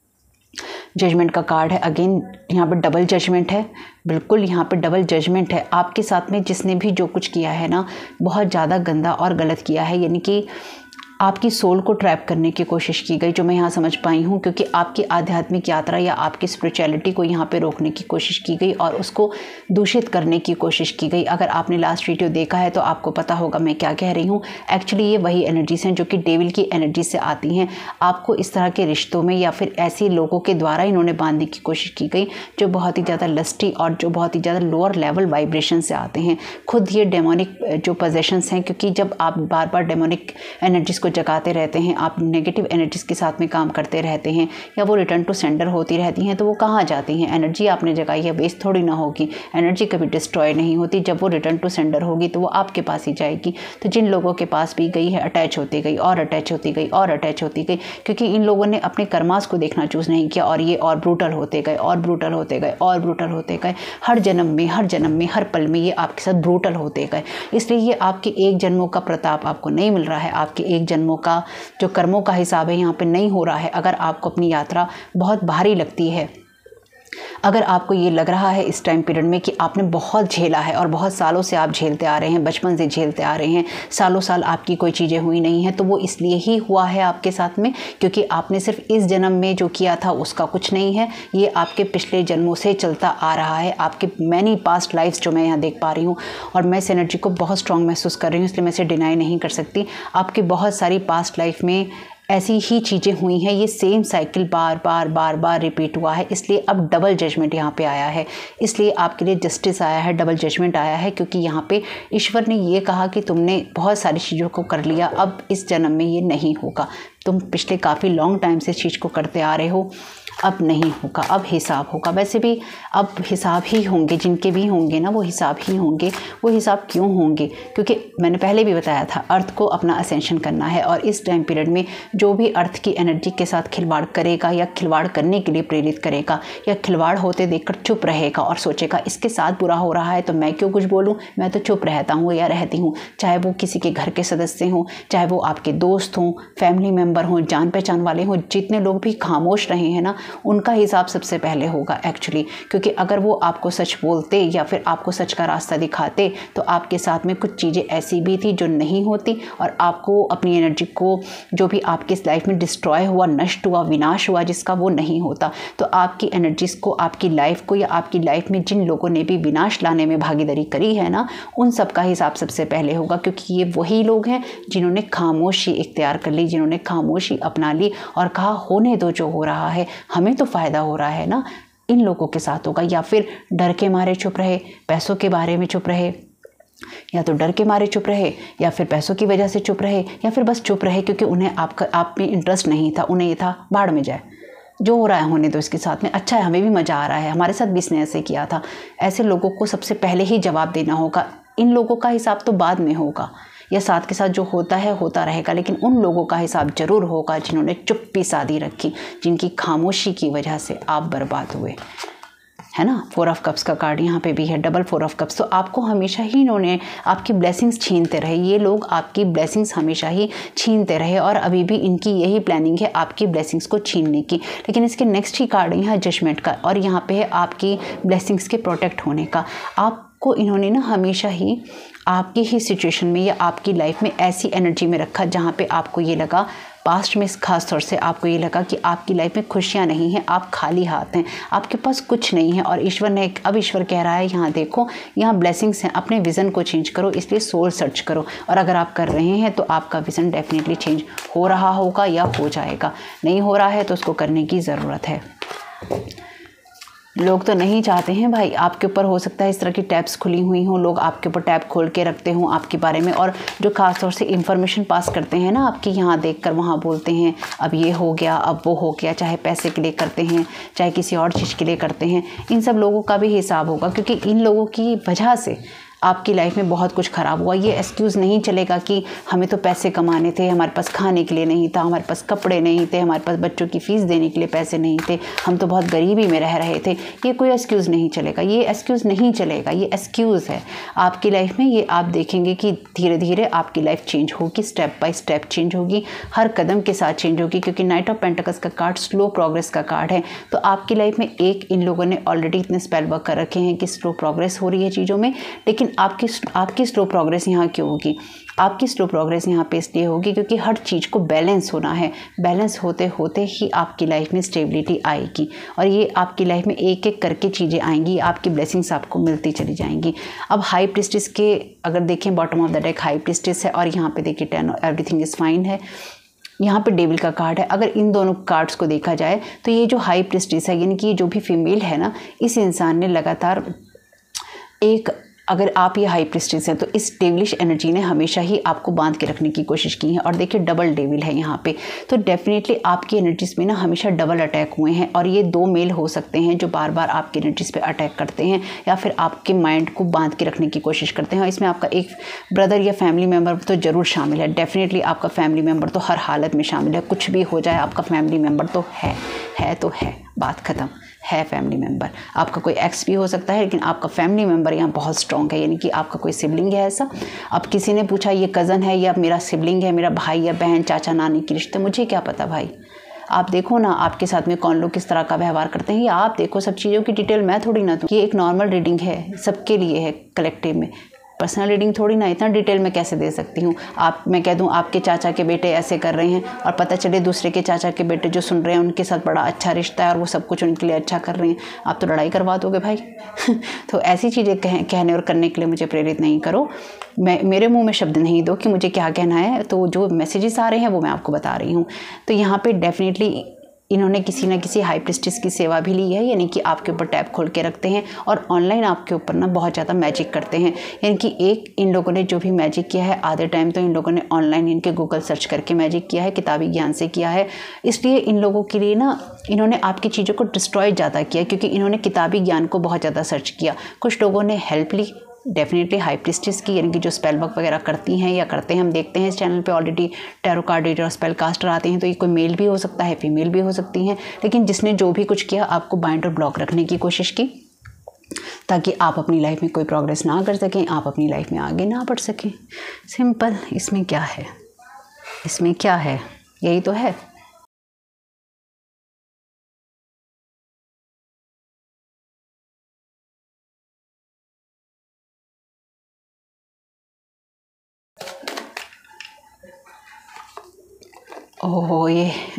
A: जजमेंट का कार्ड है, अगेन यहाँ पर डबल जजमेंट है, बिल्कुल यहाँ पे डबल जजमेंट है। आपके साथ में जिसने भी जो कुछ किया है ना, बहुत ज़्यादा गंदा और गलत किया है। यानी कि आपकी सोल को ट्रैप करने की कोशिश की गई, जो मैं यहाँ समझ पाई हूँ, क्योंकि आपकी आध्यात्मिक यात्रा या आपकी स्पिरिचुअलिटी को यहाँ पे रोकने की कोशिश की गई और उसको दूषित करने की कोशिश की गई। अगर आपने लास्ट वीडियो देखा है तो आपको पता होगा मैं क्या कह रही हूँ। एक्चुअली ये वही एनर्जीज हैं जो कि डेविल की एनर्जी से आती हैं। आपको इस तरह के रिश्तों में या फिर ऐसे लोगों के द्वारा इन्होंने बांधने की कोशिश की गई जो बहुत ही ज़्यादा लस्टी और जो बहुत ही ज़्यादा लोअर लेवल वाइब्रेशन से आते हैं। खुद ये डेमोनिक जो पोजेशंस हैं, क्योंकि जब आप बार बार डेमोनिक एनर्जीज को जगाते रहते हैं, आप नेगेटिव एनर्जीज के साथ में काम करते रहते हैं, या वो रिटर्न टू सेंडर होती रहती हैं, तो वो कहाँ जाती हैं? एनर्जी आपने जगाई है, वेस्ट थोड़ी ना होगी। एनर्जी कभी डिस्ट्रॉय नहीं होती, जब वो रिटर्न टू सेंडर होगी तो वो आपके पास ही जाएगी। तो जिन लोगों के पास भी गई है, अटैच होती गई और अटैच होती गई और अटैच होती गई, क्योंकि इन लोगों ने अपने कर्मास को देखना चूज़ नहीं किया और ये और ब्रूटल होते गए और ब्रूटल होते गए और ब्रूटल होते गए। हर जन्म में, हर जन्म में, हर पल में ये आपके साथ ब्रूटल होते गए। इसलिए ये आपके एक जन्मों का प्रताप आपको नहीं मिल रहा है, आपके एक जन्मों का जो कर्मों का हिसाब है यहाँ पे नहीं हो रहा है। अगर आपको अपनी यात्रा बहुत भारी लगती है, अगर आपको ये लग रहा है इस टाइम पीरियड में कि आपने बहुत झेला है और बहुत सालों से आप झेलते आ रहे हैं, बचपन से झेलते आ रहे हैं, सालों साल आपकी कोई चीज़ें हुई नहीं हैं, तो वो इसलिए ही हुआ है आपके साथ में क्योंकि आपने सिर्फ इस जन्म में जो किया था उसका कुछ नहीं है। ये आपके पिछले जन्मों से चलता आ रहा है, आपके मैनी पास्ट लाइफ्स जो मैं यहाँ देख पा रही हूँ, और मैं इस एनर्जी को बहुत स्ट्रॉन्ग महसूस कर रही हूँ, इसलिए मैं इसे डिनाई नहीं कर सकती। आपकी बहुत सारी पास्ट लाइफ में ऐसी ही चीज़ें हुई हैं, ये सेम साइकिल बार बार बार बार रिपीट हुआ है, इसलिए अब डबल जजमेंट यहाँ पे आया है। इसलिए आपके लिए जस्टिस आया है, डबल जजमेंट आया है, क्योंकि यहाँ पे ईश्वर ने ये कहा कि तुमने बहुत सारी चीज़ों को कर लिया, अब इस जन्म में ये नहीं होगा। तुम पिछले काफ़ी लॉन्ग टाइम से इस चीज़ को करते आ रहे हो, अब नहीं होगा, अब हिसाब होगा। वैसे भी अब हिसाब ही होंगे, जिनके भी होंगे ना वो हिसाब ही होंगे। वो हिसाब क्यों होंगे? क्योंकि मैंने पहले भी बताया था, अर्थ को अपना असेंशन करना है, और इस टाइम पीरियड में जो भी अर्थ की एनर्जी के साथ खिलवाड़ करेगा या खिलवाड़ करने के लिए प्रेरित करेगा या खिलवाड़ होते देखकर चुप रहेगा और सोचेगा इसके साथ बुरा हो रहा है तो मैं क्यों कुछ बोलूँ, मैं तो चुप रहता हूँ या रहती हूँ। चाहे वो किसी के घर के सदस्य हों, चाहे वो आपके दोस्त हों, फैमिली मेम्बर हों, जान पहचान वाले हों, जितने लोग भी खामोश रहे हैं ना, उनका हिसाब सबसे पहले होगा एक्चुअली। क्योंकि अगर वो आपको सच बोलते या फिर आपको सच का रास्ता दिखाते तो आपके साथ में कुछ चीज़ें ऐसी भी थी जो नहीं होती, और आपको अपनी एनर्जी को जो भी आपकी इस लाइफ में डिस्ट्रॉय हुआ, नष्ट हुआ, विनाश हुआ जिसका, वो नहीं होता। तो आपकी एनर्जीज को, आपकी लाइफ को, या आपकी लाइफ में जिन लोगों ने भी विनाश लाने में भागीदारी करी है ना, उन सब का हिसाब सबसे पहले होगा। क्योंकि ये वही लोग हैं जिन्होंने खामोशी इख्तियार कर ली, जिन्होंने खामोशी अपना ली और कहा होने दो जो हो रहा है, हमें तो फ़ायदा हो रहा है ना। इन लोगों के साथ होगा। या फिर डर के मारे चुप रहे, पैसों के बारे में चुप रहे, या तो डर के मारे चुप रहे, या फिर पैसों की वजह से चुप रहे, या फिर बस चुप रहे क्योंकि उन्हें आप में इंटरेस्ट नहीं था। उन्हें ये था बाढ़ में जाए, जो हो रहा है होने दो, इसके साथ में अच्छा है, हमें भी मज़ा आ रहा है, हमारे साथ भी इसने ऐसे किया था। ऐसे लोगों को सबसे पहले ही जवाब देना होगा। इन लोगों का हिसाब तो बाद में होगा, या साथ के साथ जो होता है होता रहेगा, लेकिन उन लोगों का हिसाब ज़रूर होगा जिन्होंने चुप्पी साधी रखी, जिनकी खामोशी की वजह से आप बर्बाद हुए। है ना। 4 ऑफ कप्स का कार्ड यहाँ पे भी है, डबल 4 ऑफ कप्स। तो आपको हमेशा ही इन्होंने आपकी ब्लेसिंग्स छीनते रहे, ये लोग आपकी ब्लेसिंग्स हमेशा ही छीनते रहे और अभी भी इनकी यही प्लानिंग है आपकी ब्लेसिंग्स को छीनने की। लेकिन इसके नेक्स्ट ही कार्ड है यहाँ जजमेंट का, और यहाँ पे है आपकी ब्लेसिंग्स के प्रोटेक्ट होने का। आपको इन्होंने ना हमेशा ही आपकी ही सिचुएशन में या आपकी लाइफ में ऐसी एनर्जी में रखा जहाँ पे आपको ये लगा, पास्ट में खास तौर से आपको ये लगा कि आपकी लाइफ में खुशियाँ नहीं हैं, आप खाली हाथ हैं, आपके पास कुछ नहीं है। और ईश्वर ने, अब ईश्वर कह रहा है यहाँ देखो, यहाँ ब्लेसिंग्स हैं, अपने विज़न को चेंज करो, इसलिए सोल सर्च करो। और अगर आप कर रहे हैं तो आपका विज़न डेफिनेटली चेंज हो रहा होगा या हो जाएगा। नहीं हो रहा है तो उसको करने की ज़रूरत है। लोग तो नहीं चाहते हैं भाई, आपके ऊपर हो सकता है इस तरह की टैब्स खुली हुई हों, लोग आपके ऊपर टैब खोल के रखते हों आपके बारे में, और जो खास तौर से इंफॉर्मेशन पास करते हैं ना आपकी, यहाँ देखकर वहाँ बोलते हैं अब ये हो गया, अब वो हो गया, चाहे पैसे के लिए करते हैं चाहे किसी और चीज़ के लिए करते हैं। इन सब लोगों का भी हिसाब होगा, क्योंकि इन लोगों की वजह से आपकी लाइफ में बहुत कुछ ख़राब हुआ। ये एक्सक्यूज़ नहीं चलेगा कि हमें तो पैसे कमाने थे, हमारे पास खाने के लिए नहीं था, हमारे पास कपड़े नहीं थे, हमारे पास बच्चों की फ़ीस देने के लिए पैसे नहीं थे, हम तो बहुत गरीबी में रह रहे थे। ये कोई एक्सक्यूज़ नहीं चलेगा, ये एक्सक्यूज़ नहीं चलेगा, ये एक्सक्यूज़ है आपकी लाइफ में। ये आप देखेंगे कि धीरे धीरे आपकी लाइफ चेंज होगी, स्टेप बाय स्टेप चेंज होगी, हर कदम के साथ चेंज होगी, क्योंकि नाइट ऑफ पेंटिकल्स का कार्ड स्लो प्रोग्रेस का कार्ड है। तो आपकी लाइफ में एक इन लोगों ने ऑलरेडी इतने स्पेल वर्क कर रखे हैं कि स्लो प्रोग्रेस हो रही है चीज़ों में। लेकिन आपकी स्लो प्रोग्रेस यहाँ क्यों होगी? आपकी स्लो प्रोग्रेस यहाँ पे इसलिए होगी क्योंकि हर चीज़ को बैलेंस होना है। बैलेंस होते होते ही आपकी लाइफ में स्टेबिलिटी आएगी, और ये आपकी लाइफ में एक एक करके चीज़ें आएंगी, आपकी ब्लेसिंग्स आपको मिलती चली जाएंगी। अब हाई प्रीस्टिस के अगर देखें, bottom of the deck high priestess है, और यहाँ पे देखिए 10 एवरीथिंग इज़ फाइन है। यहाँ पे डेविल का कार्ड है। अगर इन दोनों कार्ड्स को देखा जाए तो ये जो हाई प्रीस्टिस है, यानी कि जो भी फीमेल है ना, इस इंसान ने लगातार अगर आप ये हाई प्रीस्टिस हैं तो इस डेविलिश एनर्जी ने हमेशा ही आपको बांध के रखने की कोशिश की है। और देखिए डबल डेविल है यहाँ पे, तो डेफिनेटली आपकी एनर्जीज में ना हमेशा डबल अटैक हुए हैं, और ये 2 मेल हो सकते हैं जो बार बार आपकी एनर्जीज पे अटैक करते हैं या फिर आपके माइंड को बांध के रखने की कोशिश करते हैं। और इसमें आपका एक ब्रदर या फैमिली मेम्बर तो ज़रूर शामिल है। डेफिनेटली आपका फैमिली मेम्बर तो हर हालत में शामिल है, कुछ भी हो जाए आपका फैमिली मेम्बर तो है तो है, बात ख़त्म है। फैमिली मेम्बर आपका कोई एक्स भी हो सकता है, लेकिन आपका फैमिली मेम्बर यहाँ बहुत स्ट्रॉन्ग है, यानी कि आपका कोई सिबलिंग है ऐसा। अब किसी ने पूछा ये कज़न है या मेरा सिबलिंग है, मेरा भाई या बहन, चाचा नानी के रिश्ते, मुझे क्या पता भाई। आप देखो ना आपके साथ में कौन लोग किस तरह का व्यवहार करते हैं, ये आप देखो। सब चीज़ों की डिटेल मैं थोड़ी ना दूँ, ये एक नॉर्मल रीडिंग है, सबके लिए है, कलेक्टिव में। पर्सनल रीडिंग थोड़ी ना इतना डिटेल में कैसे दे सकती हूँ। मैं कह दूँ आपके चाचा के बेटे ऐसे कर रहे हैं, और पता चले दूसरे के चाचा के बेटे जो सुन रहे हैं उनके साथ बड़ा अच्छा रिश्ता है और वो सब कुछ उनके लिए अच्छा कर रहे हैं, आप तो लड़ाई करवा दोगे भाई। तो ऐसी चीज़ें कहने और करने के लिए मुझे प्रेरित नहीं करो। मेरे मुंह में शब्द नहीं दो कि मुझे क्या कहना है। तो जो मैसेजेस आ रहे हैं वो मैं आपको बता रही हूँ। तो यहाँ पर डेफिनेटली इन्होंने किसी न किसी हाई प्रीस्टिस की सेवा भी ली है, यानी कि आपके ऊपर टैब खोल के रखते हैं और ऑनलाइन आपके ऊपर ना बहुत ज़्यादा मैजिक करते हैं। यानी कि इन लोगों ने जो भी मैजिक किया है, आधे टाइम तो इन लोगों ने ऑनलाइन इनके गूगल सर्च करके मैजिक किया है, किताबी ज्ञान से किया है। इसलिए इन लोगों के लिए ना इन्होंने आपकी चीज़ों को डिस्ट्रॉय ज़्यादा किया, क्योंकि इन्होंने किताबी ज्ञान को बहुत ज़्यादा सर्च किया। कुछ लोगों ने हेल्प ली डेफिनेटली हाई प्रीस्टिस की, यानी कि जो स्पेल वर्क वगैरह करती हैं या करते हैं। हम देखते हैं इस चैनल पे ऑलरेडी टैरो कार्ड रीडर और स्पेल कास्टर आते हैं, तो ये कोई मेल भी हो सकता है, फीमेल भी हो सकती हैं। लेकिन जिसने जो भी कुछ किया, आपको बाइंड और ब्लॉक रखने की कोशिश की, ताकि आप अपनी लाइफ में कोई प्रोग्रेस ना कर सकें, आप अपनी लाइफ में आगे ना बढ़ सकें। सिंपल। इसमें क्या है, इसमें क्या है, यही तो है। ओह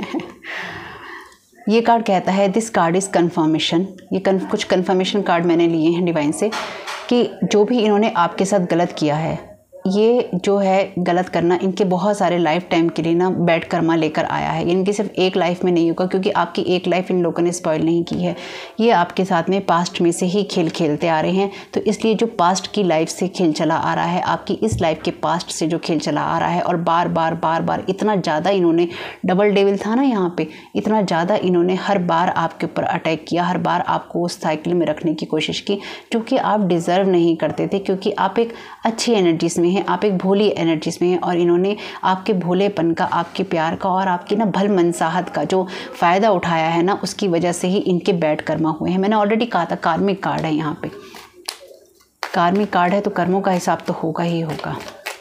A: ये कार्ड कहता है दिस कार्ड इज़ कन्फर्मेशन। ये कुछ कन्फर्मेशन कार्ड मैंने लिए हैं डिवाइन से, कि जो भी इन्होंने आपके साथ गलत किया है, ये जो है गलत करना इनके बहुत सारे लाइफ टाइम के लिए ना बैड कर्मा लेकर आया है। इनकी सिर्फ एक लाइफ में नहीं होगा, क्योंकि आपकी एक लाइफ इन लोगों ने स्पॉइल नहीं की है। ये आपके साथ में पास्ट में से ही खेल खेलते आ रहे हैं। तो इसलिए जो पास्ट की लाइफ से खेल चला आ रहा है, आपकी इस लाइफ के पास्ट से जो खेल चला आ रहा है, और बार बार इतना ज़्यादा इन्होंने, डबल डेविल था ना यहाँ पे, इतना ज़्यादा इन्होंने हर बार आपके ऊपर अटैक किया, हर बार आपको उस साइकिल में रखने की कोशिश की जो कि आप डिज़र्व नहीं करते थे, क्योंकि आप एक अच्छी एनर्जीज में हैं, आप एक भोली एनर्जीज में हैं और इन्होंने आपके भोलेपन का, आपके प्यार का और आपकी ना भल मनसाहत का जो फ़ायदा उठाया है ना, उसकी वजह से ही इनके बैड कर्मा हुए हैं। मैंने ऑलरेडी कहा था कार्मिक कार्ड है, यहाँ पे कार्मिक कार्ड है तो कर्मों का हिसाब तो होगा ही होगा,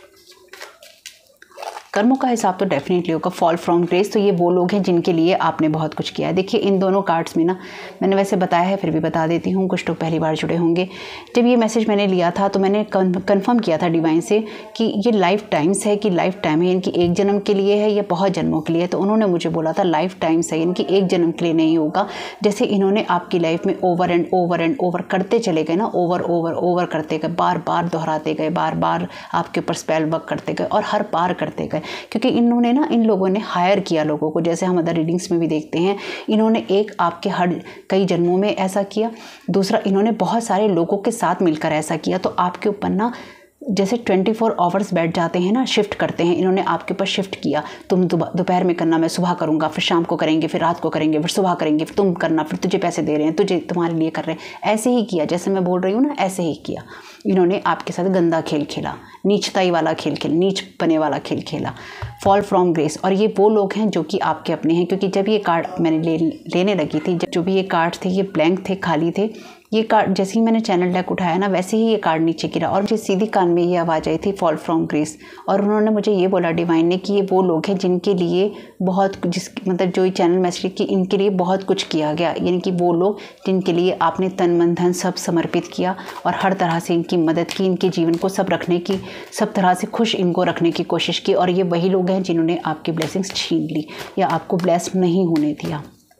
A: कर्मों का हिसाब तो डेफिनेटली होगा। फॉल फ्रॉम ग्रेस, तो ये वो लोग हैं जिनके लिए आपने बहुत कुछ किया है। देखिए इन दोनों कार्ड्स में ना, मैंने वैसे बताया है फिर भी बता देती हूँ, कुछ तो पहली बार जुड़े होंगे। जब ये मैसेज मैंने लिया था तो मैंने कंफर्म किया था डिवाइन से कि ये लाइफ टाइम्स है, कि लाइफ टाइम है, इनकी एक जन्म के लिए है या बहुत जन्मों के लिए। तो उन्होंने मुझे बोला था लाइफ टाइम्स है, इनकी एक जन्म के लिए नहीं होगा। जैसे इन्होंने आपकी लाइफ में over and over and over करते चले गए ना, ओवर ओवर ओवर करते गए, बार बार दोहराते गए, बार बार आपके ऊपर स्पेल वर्क करते गए और हर बार करते गए, क्योंकि इन्होंने ना, इन लोगों ने हायर किया लोगों को। जैसे हम अदर रीडिंग्स में भी देखते हैं, इन्होंने एक आपके हर कई जन्मों में ऐसा किया, दूसरा इन्होंने बहुत सारे लोगों के साथ मिलकर ऐसा किया। तो आपके ऊपर ना जैसे 24 आवर्स बैठ जाते हैं ना, शिफ्ट करते हैं, इन्होंने आपके ऊपर शिफ्ट किया। तुम दोपहर में करना, मैं सुबह करूँगा, फिर शाम को करेंगे, फिर रात को करेंगे, फिर सुबह करेंगे, फिर तुम करना, फिर तुझे पैसे दे रहे हैं, तुझे तुम्हारे लिए कर रहे हैं। ऐसे ही किया, जैसे मैं बोल रही हूँ ना, ऐसे ही किया। इन्होंने आपके साथ गंदा खेल खेला, नीचताई वाला खेल खेला, नीच पने वाला खेल खेला, फॉल फ्रॉम ग्रेस। और ये वो लोग हैं जो कि आपके अपने हैं, क्योंकि जब ये कार्ड मैंने लेने लगी थी, जो भी ये कार्ड थे ये ब्लैंक थे, खाली थे। ये कार्ड जैसे ही मैंने चैनल डेक उठाया ना, वैसे ही ये कार्ड नीचे गिरा और मुझे सीधी कान में ये आवाज़ आई थी, फॉल फ्रॉम ग्रेस। और उन्होंने मुझे ये बोला डिवाइन ने कि ये वो लोग हैं जिनके लिए बहुत, मतलब जो ये चैनल मैसेज कि इनके लिए बहुत कुछ किया गया, यानी कि वो लोग जिनके लिए आपने तन मन धन सब समर्पित किया और हर तरह से इनकी मदद की, इनके जीवन को सब रखने की, सब तरह से खुश इनको रखने की कोशिश की। और ये वही लोग हैं जिन्होंने आपकी ब्लेसिंग्स छीन ली या आपको ब्लेस नहीं होने दिया,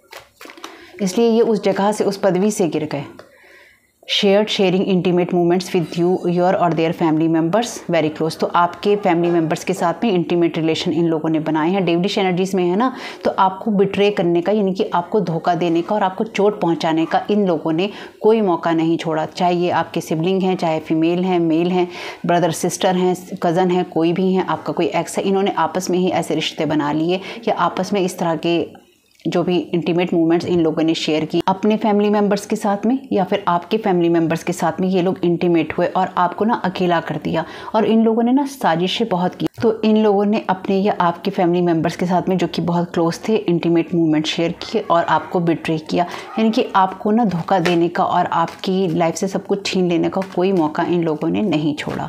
A: इसलिए ये उस जगह से, उस पदवी से गिर गए। Sharing intimate moments with you, your और their family members very close. तो आपके फैमिली मेम्बर्स के साथ में इंटीमेट रिलेशन इन लोगों ने बनाए हैं। डेविलिश एनर्जीज में है ना, तो आपको बिट्रे करने का, यानी कि आपको धोखा देने का और आपको चोट पहुंचाने का इन लोगों ने कोई मौका नहीं छोड़ा। चाहे ये आपके सिबलिंग हैं, चाहे फीमेल हैं, मेल हैं, ब्रदर सिस्टर हैं, कज़न हैं, कोई भी हैं, आपका कोई एक्स है, इन्होंने आपस में ही ऐसे रिश्ते बना लिए या आपस में इस तरह के जो भी इंटीमेट मोमेंट्स इन लोगों ने शेयर की अपने फैमिली मेम्बर्स के साथ में या फिर आपके फैमिली मेम्बर्स के साथ में, ये लोग इंटीमेट हुए और आपको ना अकेला कर दिया। और इन लोगों ने ना साजिशें बहुत की। तो इन लोगों ने अपने या आपके फैमिली मेम्बर्स के साथ में जो कि बहुत क्लोज थे, इंटीमेट मोमेंट शेयर किए और आपको बिट्रे किया, यानी कि आपको ना धोखा देने का और आपकी लाइफ से सब कुछ छीन लेने का कोई मौका इन लोगों ने नहीं छोड़ा।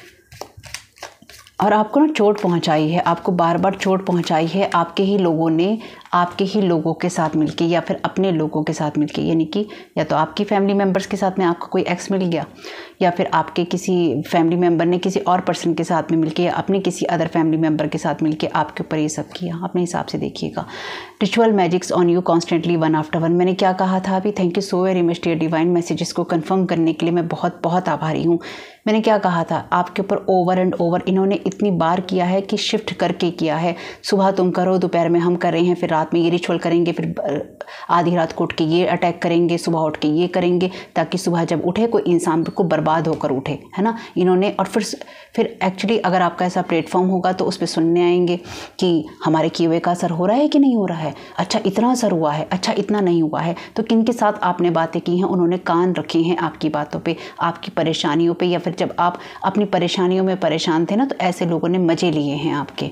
A: और आपको ना चोट पहुंचाई है, आपको बार बार चोट पहुंचाई है आपके ही लोगों ने, आपके ही लोगों के साथ मिलके या फिर अपने लोगों के साथ मिलके, यानी कि या तो आपकी फैमिली मेम्बर्स के साथ में आपका कोई एक्स मिल गया या फिर आपके किसी फैमिली मेम्बर ने किसी और पर्सन के साथ में मिलके या अपने किसी अदर फैमिली मेम्बर के साथ मिलके आपके ऊपर ये सब किया। अपने हिसाब से देखिएगा। Ritual magics on you constantly one after one. मैंने क्या कहा था अभी? Thank you so very much dear divine. Messages को कंफर्म करने के लिए मैं बहुत बहुत आभारी हूँ। मैंने क्या कहा था? आपके ऊपर ओवर एंड ओवर इन्होंने इतनी बार किया है कि शिफ्ट करके किया है। सुबह तुम करो, दोपहर में हम कर रहे हैं, फिर रात में ये रिचुअल करेंगे, फिर आधी रात को उठ के ये अटैक करेंगे, सुबह उठ के ये करेंगे, ताकि सुबह जब उठे कोई इंसान को बर्बाद होकर उठे, है ना इन्होंने। और फिर एक्चुअली अगर आपका ऐसा प्लेटफॉर्म होगा तो उस पर सुनने आएंगे कि हमारे किए हुए का असर हो रहा है कि नहीं हो रहा है, अच्छा इतना असर हुआ है, अच्छा इतना नहीं हुआ है। तो किन के साथ आपने बातें की हैं, उन्होंने कान रखे हैं आपकी बातों पे, आपकी परेशानियों पे, या फिर जब आप अपनी परेशानियों में परेशान थे ना, तो ऐसे लोगों ने मज़े लिए हैं आपके।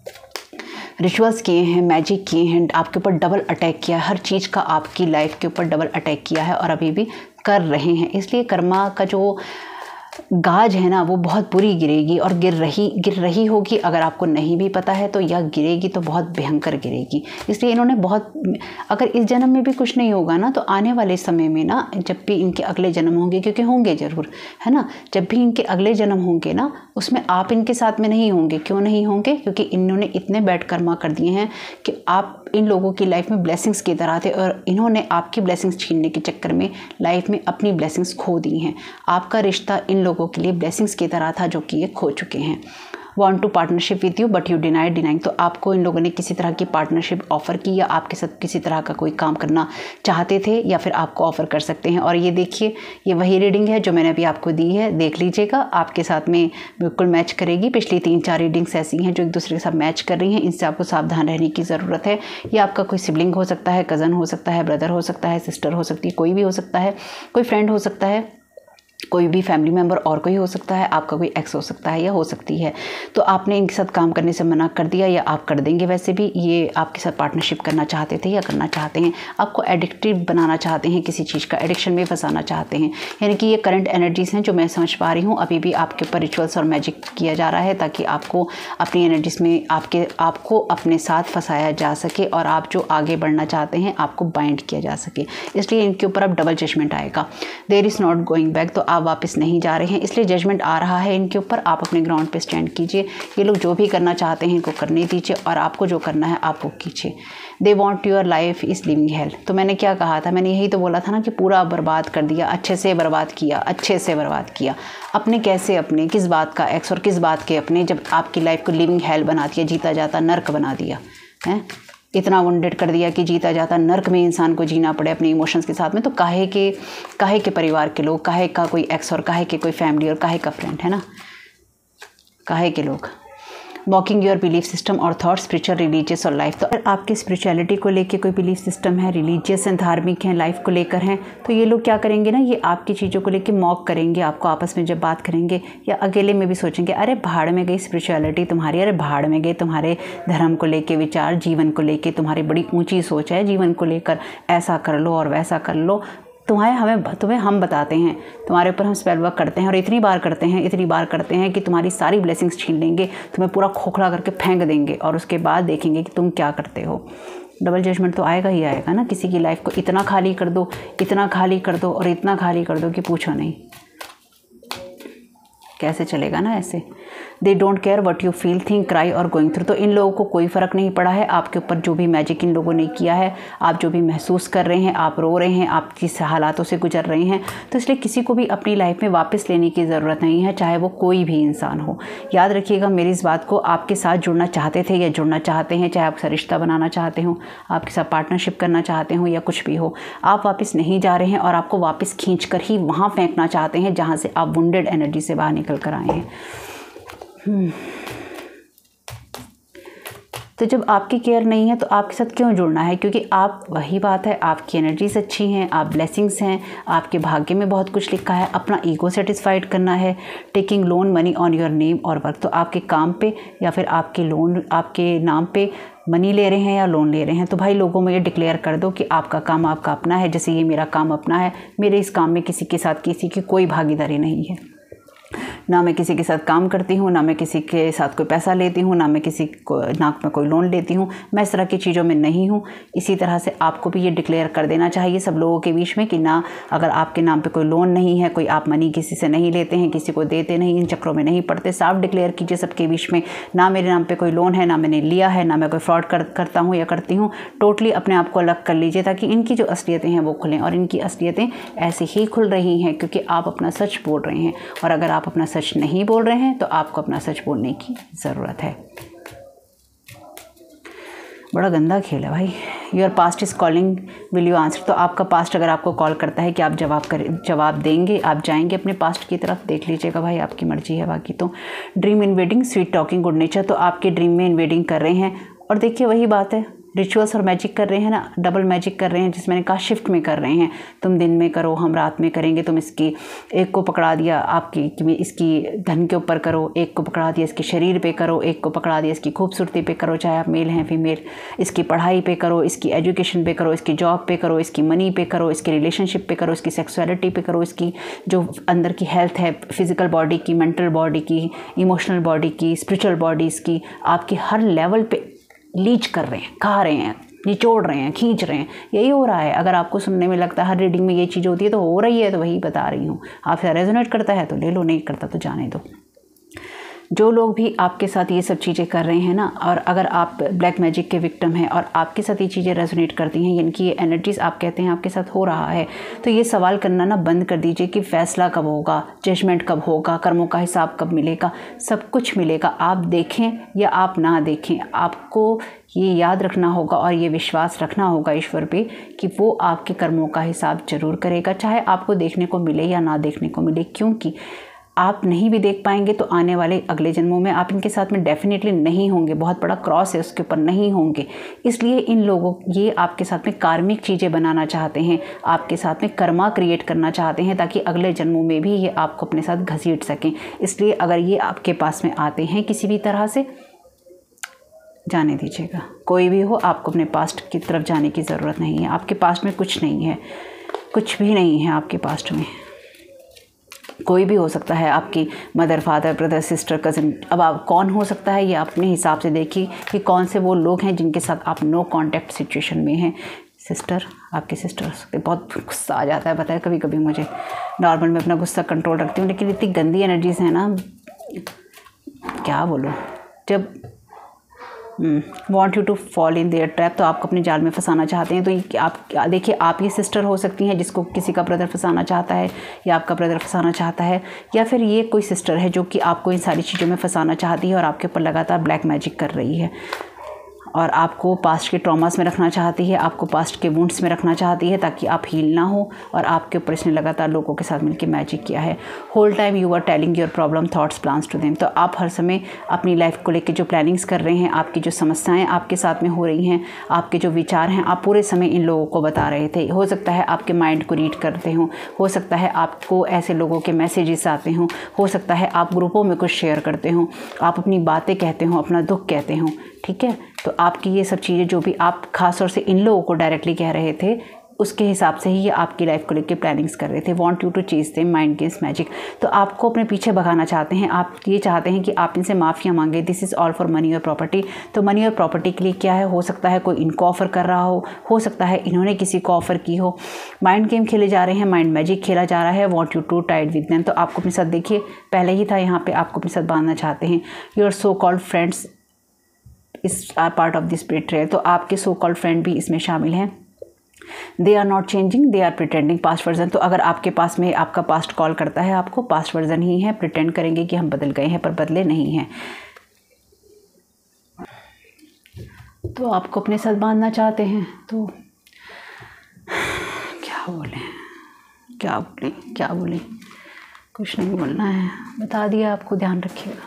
A: रिचुअल्स किए हैं, मैजिक किए हैं, आपके ऊपर डबल अटैक किया है, हर चीज़ का आपकी लाइफ के ऊपर डबल अटैक किया है और अभी भी कर रहे हैं। इसलिए कर्मा का जो गाज है ना, वो बहुत बुरी गिरेगी और गिर रही होगी। अगर आपको नहीं भी पता है तो यह गिरेगी तो बहुत भयंकर गिरेगी। इसलिए इन्होंने बहुत, अगर इस जन्म में भी कुछ नहीं होगा ना, तो आने वाले समय में ना, जब भी इनके अगले जन्म होंगे, क्योंकि होंगे ज़रूर, है ना, जब भी इनके अगले जन्म होंगे ना, उसमें आप इनके साथ में नहीं होंगे। क्यों नहीं होंगे? क्योंकि इन्होंने इतने बैड कर्मा कर दिए हैं कि आप इन लोगों की लाइफ में ब्लेसिंग्स की तरह थे और इन्होंने आपकी ब्लेसिंग्स छीनने के चक्कर में लाइफ में अपनी ब्लेसिंग्स खो दी हैं। आपका रिश्ता इन लोगों के लिए ब्लेसिंग्स की तरह था जो कि ये खो चुके हैं। Want to partnership with you but you denying. तो आपको इन लोगों ने किसी तरह की पार्टनरशिप ऑफ़र की या आपके साथ किसी तरह का कोई काम करना चाहते थे या फिर आपको ऑफ़र कर सकते हैं। और ये देखिए, ये वही रीडिंग है जो मैंने अभी आपको दी है, देख लीजिएगा, आपके साथ में बिल्कुल मैच करेगी। पिछली 3-4 रीडिंग्स ऐसी हैं जो एक दूसरे के साथ मैच कर रही हैं, इनसे आपको सावधान रहने की ज़रूरत है। ये आपका कोई सिबलिंग हो सकता है, कज़न हो सकता है, ब्रदर हो सकता है, सिस्टर हो सकती है, कोई भी हो सकता है, कोई फ्रेंड हो सकता है, कोई भी फैमिली मेम्बर और कोई हो सकता है, आपका कोई एक्स हो सकता है या हो सकती है। तो आपने इनके साथ काम करने से मना कर दिया या आप कर देंगे। वैसे भी ये आपके साथ पार्टनरशिप करना चाहते थे या करना चाहते हैं, आपको एडिक्टिव बनाना चाहते हैं, किसी चीज़ का एडिक्शन में फंसाना चाहते हैं। यानी कि ये करंट एनर्जीज़ हैं जो मैं समझ पा रही हूँ। अभी भी आपके ऊपर रिचुअल्स और मैजिक किया जा रहा है ताकि आपको अपनी एनर्जीज़ में आपको अपने साथ फंसाया जा सके और आप जो आगे बढ़ना चाहते हैं आपको बाइंड किया जा सके। इसलिए इनके ऊपर अब डबल जजमेंट आएगा। There is not going back, तो आप वापस नहीं जा रहे हैं, इसलिए जजमेंट आ रहा है इनके ऊपर। आप अपने ग्राउंड पे स्टैंड कीजिए। ये लोग जो भी करना चाहते हैं इनको करने दीजिए और आपको जो करना है आप वो कीजिए। They want your life is living hell. तो मैंने क्या कहा था, मैंने यही तो बोला था ना कि पूरा बर्बाद कर दिया, अच्छे से बर्बाद किया, अच्छे से बर्बाद किया। अपने कैसे, अपने किस बात का एक्स और किस बात के अपने, जब आपकी लाइफ को लिविंग हेल बना दिया, जीता जाता नर्क बना दिया है। इतना वंडेड कर दिया कि जीता जाता नर्क में इंसान को जीना पड़े अपने इमोशंस के साथ में। तो काहे के परिवार के लोग, काहे का कोई एक्स और काहे के कोई फैमिली और काहे का फ्रेंड, है ना, काहे के लोग। मॉकिंग योर बिलीफ सिस्टम और थॉट, स्पिरिचुअल, रिलीजियस और लाइफ। तो अगर आपके स्पिरिचुअलिटी को लेके कोई बिलीफ सिस्टम है, रिलीजियस हैं, धार्मिक हैं, लाइफ को लेकर हैं, तो ये लोग क्या करेंगे ना, ये आपकी चीज़ों को लेके मॉक करेंगे आपको। आपस में जब बात करेंगे या अकेले में भी सोचेंगे, अरे भाड़ में गई स्पिरिचुअलिटी तुम्हारी, अरे भाड़ में गए तुम्हारे धर्म को लेके विचार, जीवन को लेके तुम्हारी बड़ी ऊँची सोच है, जीवन को लेकर ऐसा कर लो और वैसा कर लो। तुम्हें हम बताते हैं, तुम्हारे ऊपर हम स्पेल वर्क करते हैं और इतनी बार करते हैं कि तुम्हारी सारी ब्लेसिंग्स छीन लेंगे, तुम्हें पूरा खोखला करके फेंक देंगे और उसके बाद देखेंगे कि तुम क्या करते हो। डबल जजमेंट तो आएगा ही आएगा ना। किसी की लाइफ को इतना खाली कर दो, इतना खाली कर दो और इतना खाली कर दो कि पूछो नहीं, कैसे चलेगा ना ऐसे। They don't care what you feel, think, cry और गोइंग थ्रू। तो इन लोगों को कोई फ़र्क नहीं पड़ा है आपके ऊपर जो भी मैजिक इन लोगों ने किया है, आप जो भी महसूस कर रहे हैं, आप रो रहे हैं, आप किस हालातों से गुजर रहे हैं। तो इसलिए किसी को भी अपनी लाइफ में वापस लेने की ज़रूरत नहीं है, चाहे वो कोई भी इंसान हो। याद रखिएगा मेरी इस बात को, आपके साथ जुड़ना चाहते थे या जुड़ना चाहते हैं, चाहे आपसे रिश्ता बनाना चाहते हो, आपके साथ पार्टनरशिप करना चाहते हो या कुछ भी हो, आप वापस नहीं जा रहे हैं और आपको वापस खींच कर ही वहाँ फेंकना चाहते हैं जहाँ से आप वुंडेड एनर्जी से बाहर निकल कर आए हैं। तो जब आपकी केयर नहीं है तो आपके साथ क्यों जुड़ना है, क्योंकि आप, वही बात है, आपकी एनर्जीज अच्छी हैं, आप ब्लेसिंग्स हैं, आपके भाग्य में बहुत कुछ लिखा है। अपना ईगो सेटिस्फाइड करना है। Taking loan money on your name और वर्क। तो आपके काम पे या फिर आपके लोन, आपके नाम पे मनी ले रहे हैं या लोन ले रहे हैं, तो भाई लोगों में ये डिक्लेयर कर दो कि आपका काम आपका अपना है। जैसे ये मेरा काम अपना है, मेरे इस काम में किसी के साथ किसी की कोई भागीदारी नहीं है। ना मैं किसी के साथ काम करती हूँ, ना मैं किसी के साथ कोई पैसा लेती हूँ, ना मैं किसी को नाक में कोई लोन लेती हूँ। मैं इस तरह की चीज़ों में नहीं हूँ। इसी तरह से आपको भी ये डिक्लेयर कर देना चाहिए सब लोगों के बीच में कि ना, अगर आपके नाम पे कोई लोन नहीं है, कोई आप मनी किसी से नहीं लेते हैं, किसी को देते नहीं, इन चक्रों में नहीं पड़ते। साफ डिक्लेयर कीजिए सबके बीच में, ना मेरे नाम पर कोई लोन है, ना मैंने लिया है, ना मैं कोई फ्रॉड करता हूँ या करती हूँ। टोटली अपने आप को अलग कर लीजिए ताकि इनकी जो असलियतें हैं वो खुलें। और इनकी असलियतें ऐसे ही खुल रही हैं क्योंकि आप अपना सच बोल रहे हैं। और अगर आप अपना सच नहीं बोल रहे हैं तो आपको अपना सच बोलने की ज़रूरत है। बड़ा गंदा खेल है भाई। Your past is calling, will you answer. तो आपका पास्ट अगर आपको कॉल करता है कि आप जवाब देंगे, आप जाएंगे अपने पास्ट की तरफ, देख लीजिएगा भाई, आपकी मर्जी है। बाकी तो dream invading, sweet talking, good nature. तो आपके ड्रीम में इन्वेडिंग कर रहे हैं और देखिए वही बात है, रिचुअल्स और मैजिक कर रहे हैं ना, डबल मैजिक कर रहे हैं, जिसमें मैंने कहा शिफ्ट में कर रहे हैं। तुम दिन में करो, हम रात में करेंगे। तुम इसकी एक को पकड़ा दिया आपकी कि इसकी धन के ऊपर करो, एक को पकड़ा दिया इसके शरीर पे करो, एक को पकड़ा दिया इसकी खूबसूरती पे करो, चाहे आप मेल हैं फीमेल, इसकी पढ़ाई पे करो, इसकी एजुकेशन पे करो, इसकी जॉब पे करो, इसकी मनी पे करो, इसके रिलेशनशिप पे करो, इसकी सेक्सुअलिटी पे करो, इसकी जो अंदर की हेल्थ है, फिजिकल बॉडी की, मेंटल बॉडी की, इमोशनल बॉडी की, स्पिरिचुअल बॉडीज़ की, आपकी हर लेवल पे लीच कर रहे हैं, खा रहे हैं, निचोड़ रहे हैं, खींच रहे हैं। यही हो रहा है। अगर आपको सुनने में लगता है हर रीडिंग में ये चीज़ होती है तो हो रही है, तो वही बता रही हूँ। आपसे रेजोनेट करता है तो ले लो, नहीं करता तो जाने दो। जो लोग भी आपके साथ ये सब चीज़ें कर रहे हैं ना, और अगर आप ब्लैक मैजिक के विक्टिम हैं और आपके साथ ये चीज़ें रेजोनेट करती हैं, यानी कि ये एनर्जीज आप कहते हैं आपके साथ हो रहा है, तो ये सवाल करना ना बंद कर दीजिए कि फ़ैसला कब होगा, जजमेंट कब होगा, कर्मों का हिसाब कब मिलेगा। सब कुछ मिलेगा, आप देखें या आप ना देखें। आपको ये याद रखना होगा और ये विश्वास रखना होगा ईश्वर पे कि वो आपके कर्मों का हिसाब ज़रूर करेगा, चाहे आपको देखने को मिले या ना देखने को मिले। क्योंकि आप नहीं भी देख पाएंगे तो आने वाले अगले जन्मों में आप इनके साथ में डेफिनेटली नहीं होंगे, बहुत बड़ा क्रॉस है उसके ऊपर, नहीं होंगे। इसलिए इन लोगों ये आपके साथ में कार्मिक चीज़ें बनाना चाहते हैं, आपके साथ में कर्मा क्रिएट करना चाहते हैं ताकि अगले जन्मों में भी ये आपको अपने साथ घसीट सकें। इसलिए अगर ये आपके पास में आते हैं किसी भी तरह से, जाने दीजिएगा। कोई भी हो, आपको अपने पास्ट की तरफ जाने की ज़रूरत नहीं है। आपके पास्ट में कुछ नहीं है, कुछ भी नहीं है आपके पास्ट में। कोई भी हो सकता है, आपकी mother, father, brother, sister, cousin. अब आप कौन हो सकता है ये अपने हिसाब से देखिए कि कौन से वो लोग हैं जिनके साथ आप नो कांटेक्ट सिचुएशन में हैं। सिस्टर, आपकी सिस्टर हो सकती है। बहुत गुस्सा आ जाता है, पता है कभी कभी मुझे। नॉर्मल में अपना गुस्सा कंट्रोल रखती हूँ, लेकिन इतनी गंदी एनर्जीज हैं ना, क्या बोलूँ। जब want you to fall in their trap, तो आपको अपने जाल में फंसाना चाहते हैं। तो ये आप देखिए, आप ये सिस्टर हो सकती हैं जिसको किसी का ब्रदर फंसाना चाहता है, या आपका ब्रदर फंसाना चाहता है, या फिर ये कोई सिस्टर है जो कि आपको इन सारी चीज़ों में फंसाना चाहती है और आपके ऊपर लगातार ब्लैक मैजिक कर रही है और आपको पास्ट के ट्रॉमास में रखना चाहती है, आपको पास्ट के वुंड्स में रखना चाहती है ताकि आप हील ना हो। और आपके ऊपर इसने लगातार लोगों के साथ मिलकर मैजिक किया है। Whole time you are telling your problem, thoughts, plans to them. तो आप हर समय अपनी लाइफ को लेकर जो प्लानिंग्स कर रहे हैं, आपकी जो समस्याएं आपके साथ में हो रही हैं, आपके जो विचार हैं, आप पूरे समय इन लोगों को बता रहे थे। हो सकता है आपके माइंड को रीड करते हों, हो सकता है आपको ऐसे लोगों के मैसेजेस आते हों, हो सकता है आप ग्रुपों में कुछ शेयर करते हों, आप अपनी बातें कहते हों, अपना दुख कहते हों, ठीक है। तो आपकी ये सब चीज़ें जो भी आप ख़ास तौर से इन लोगों को डायरेक्टली कह रहे थे, उसके हिसाब से ही ये आपकी लाइफ को लेकर प्लानिंग्स कर रहे थे। Want you to chase them, mind games, magic. तो आपको अपने पीछे भगाना चाहते हैं। आप ये चाहते हैं कि आप इनसे माफ़िया मांगे। This is all for money और प्रॉपर्टी। तो मनी और प्रॉपर्टी के लिए क्या है, हो सकता है कोई इनको ऑफ़र कर रहा हो सकता है इन्होंने किसी को ऑफ़र की हो। माइंड गेम खेले जा रहे हैं, माइंड मैजिक खेला जा रहा है। Want you to tied with them. तो आपको अपने साथ, देखिए पहले ही था यहाँ पर, आपको अपने साथ बांधना चाहते हैं। Your so called friends is are part of this betrayal. तो आपके सो कॉल्ड फ्रेंड भी इसमें शामिल हैं। They are not changing, they are pretending past version. तो अगर आपके पास में आपका पास्ट कॉल करता है, आपको पास्ट वर्जन ही है, प्रिटेंड करेंगे कि हम बदल गए हैं पर बदले नहीं हैं। तो आपको अपने साथ बांधना चाहते हैं। तो क्या बोलें, कुछ नहीं बोलना है, बता दिया आपको, ध्यान रखिएगा।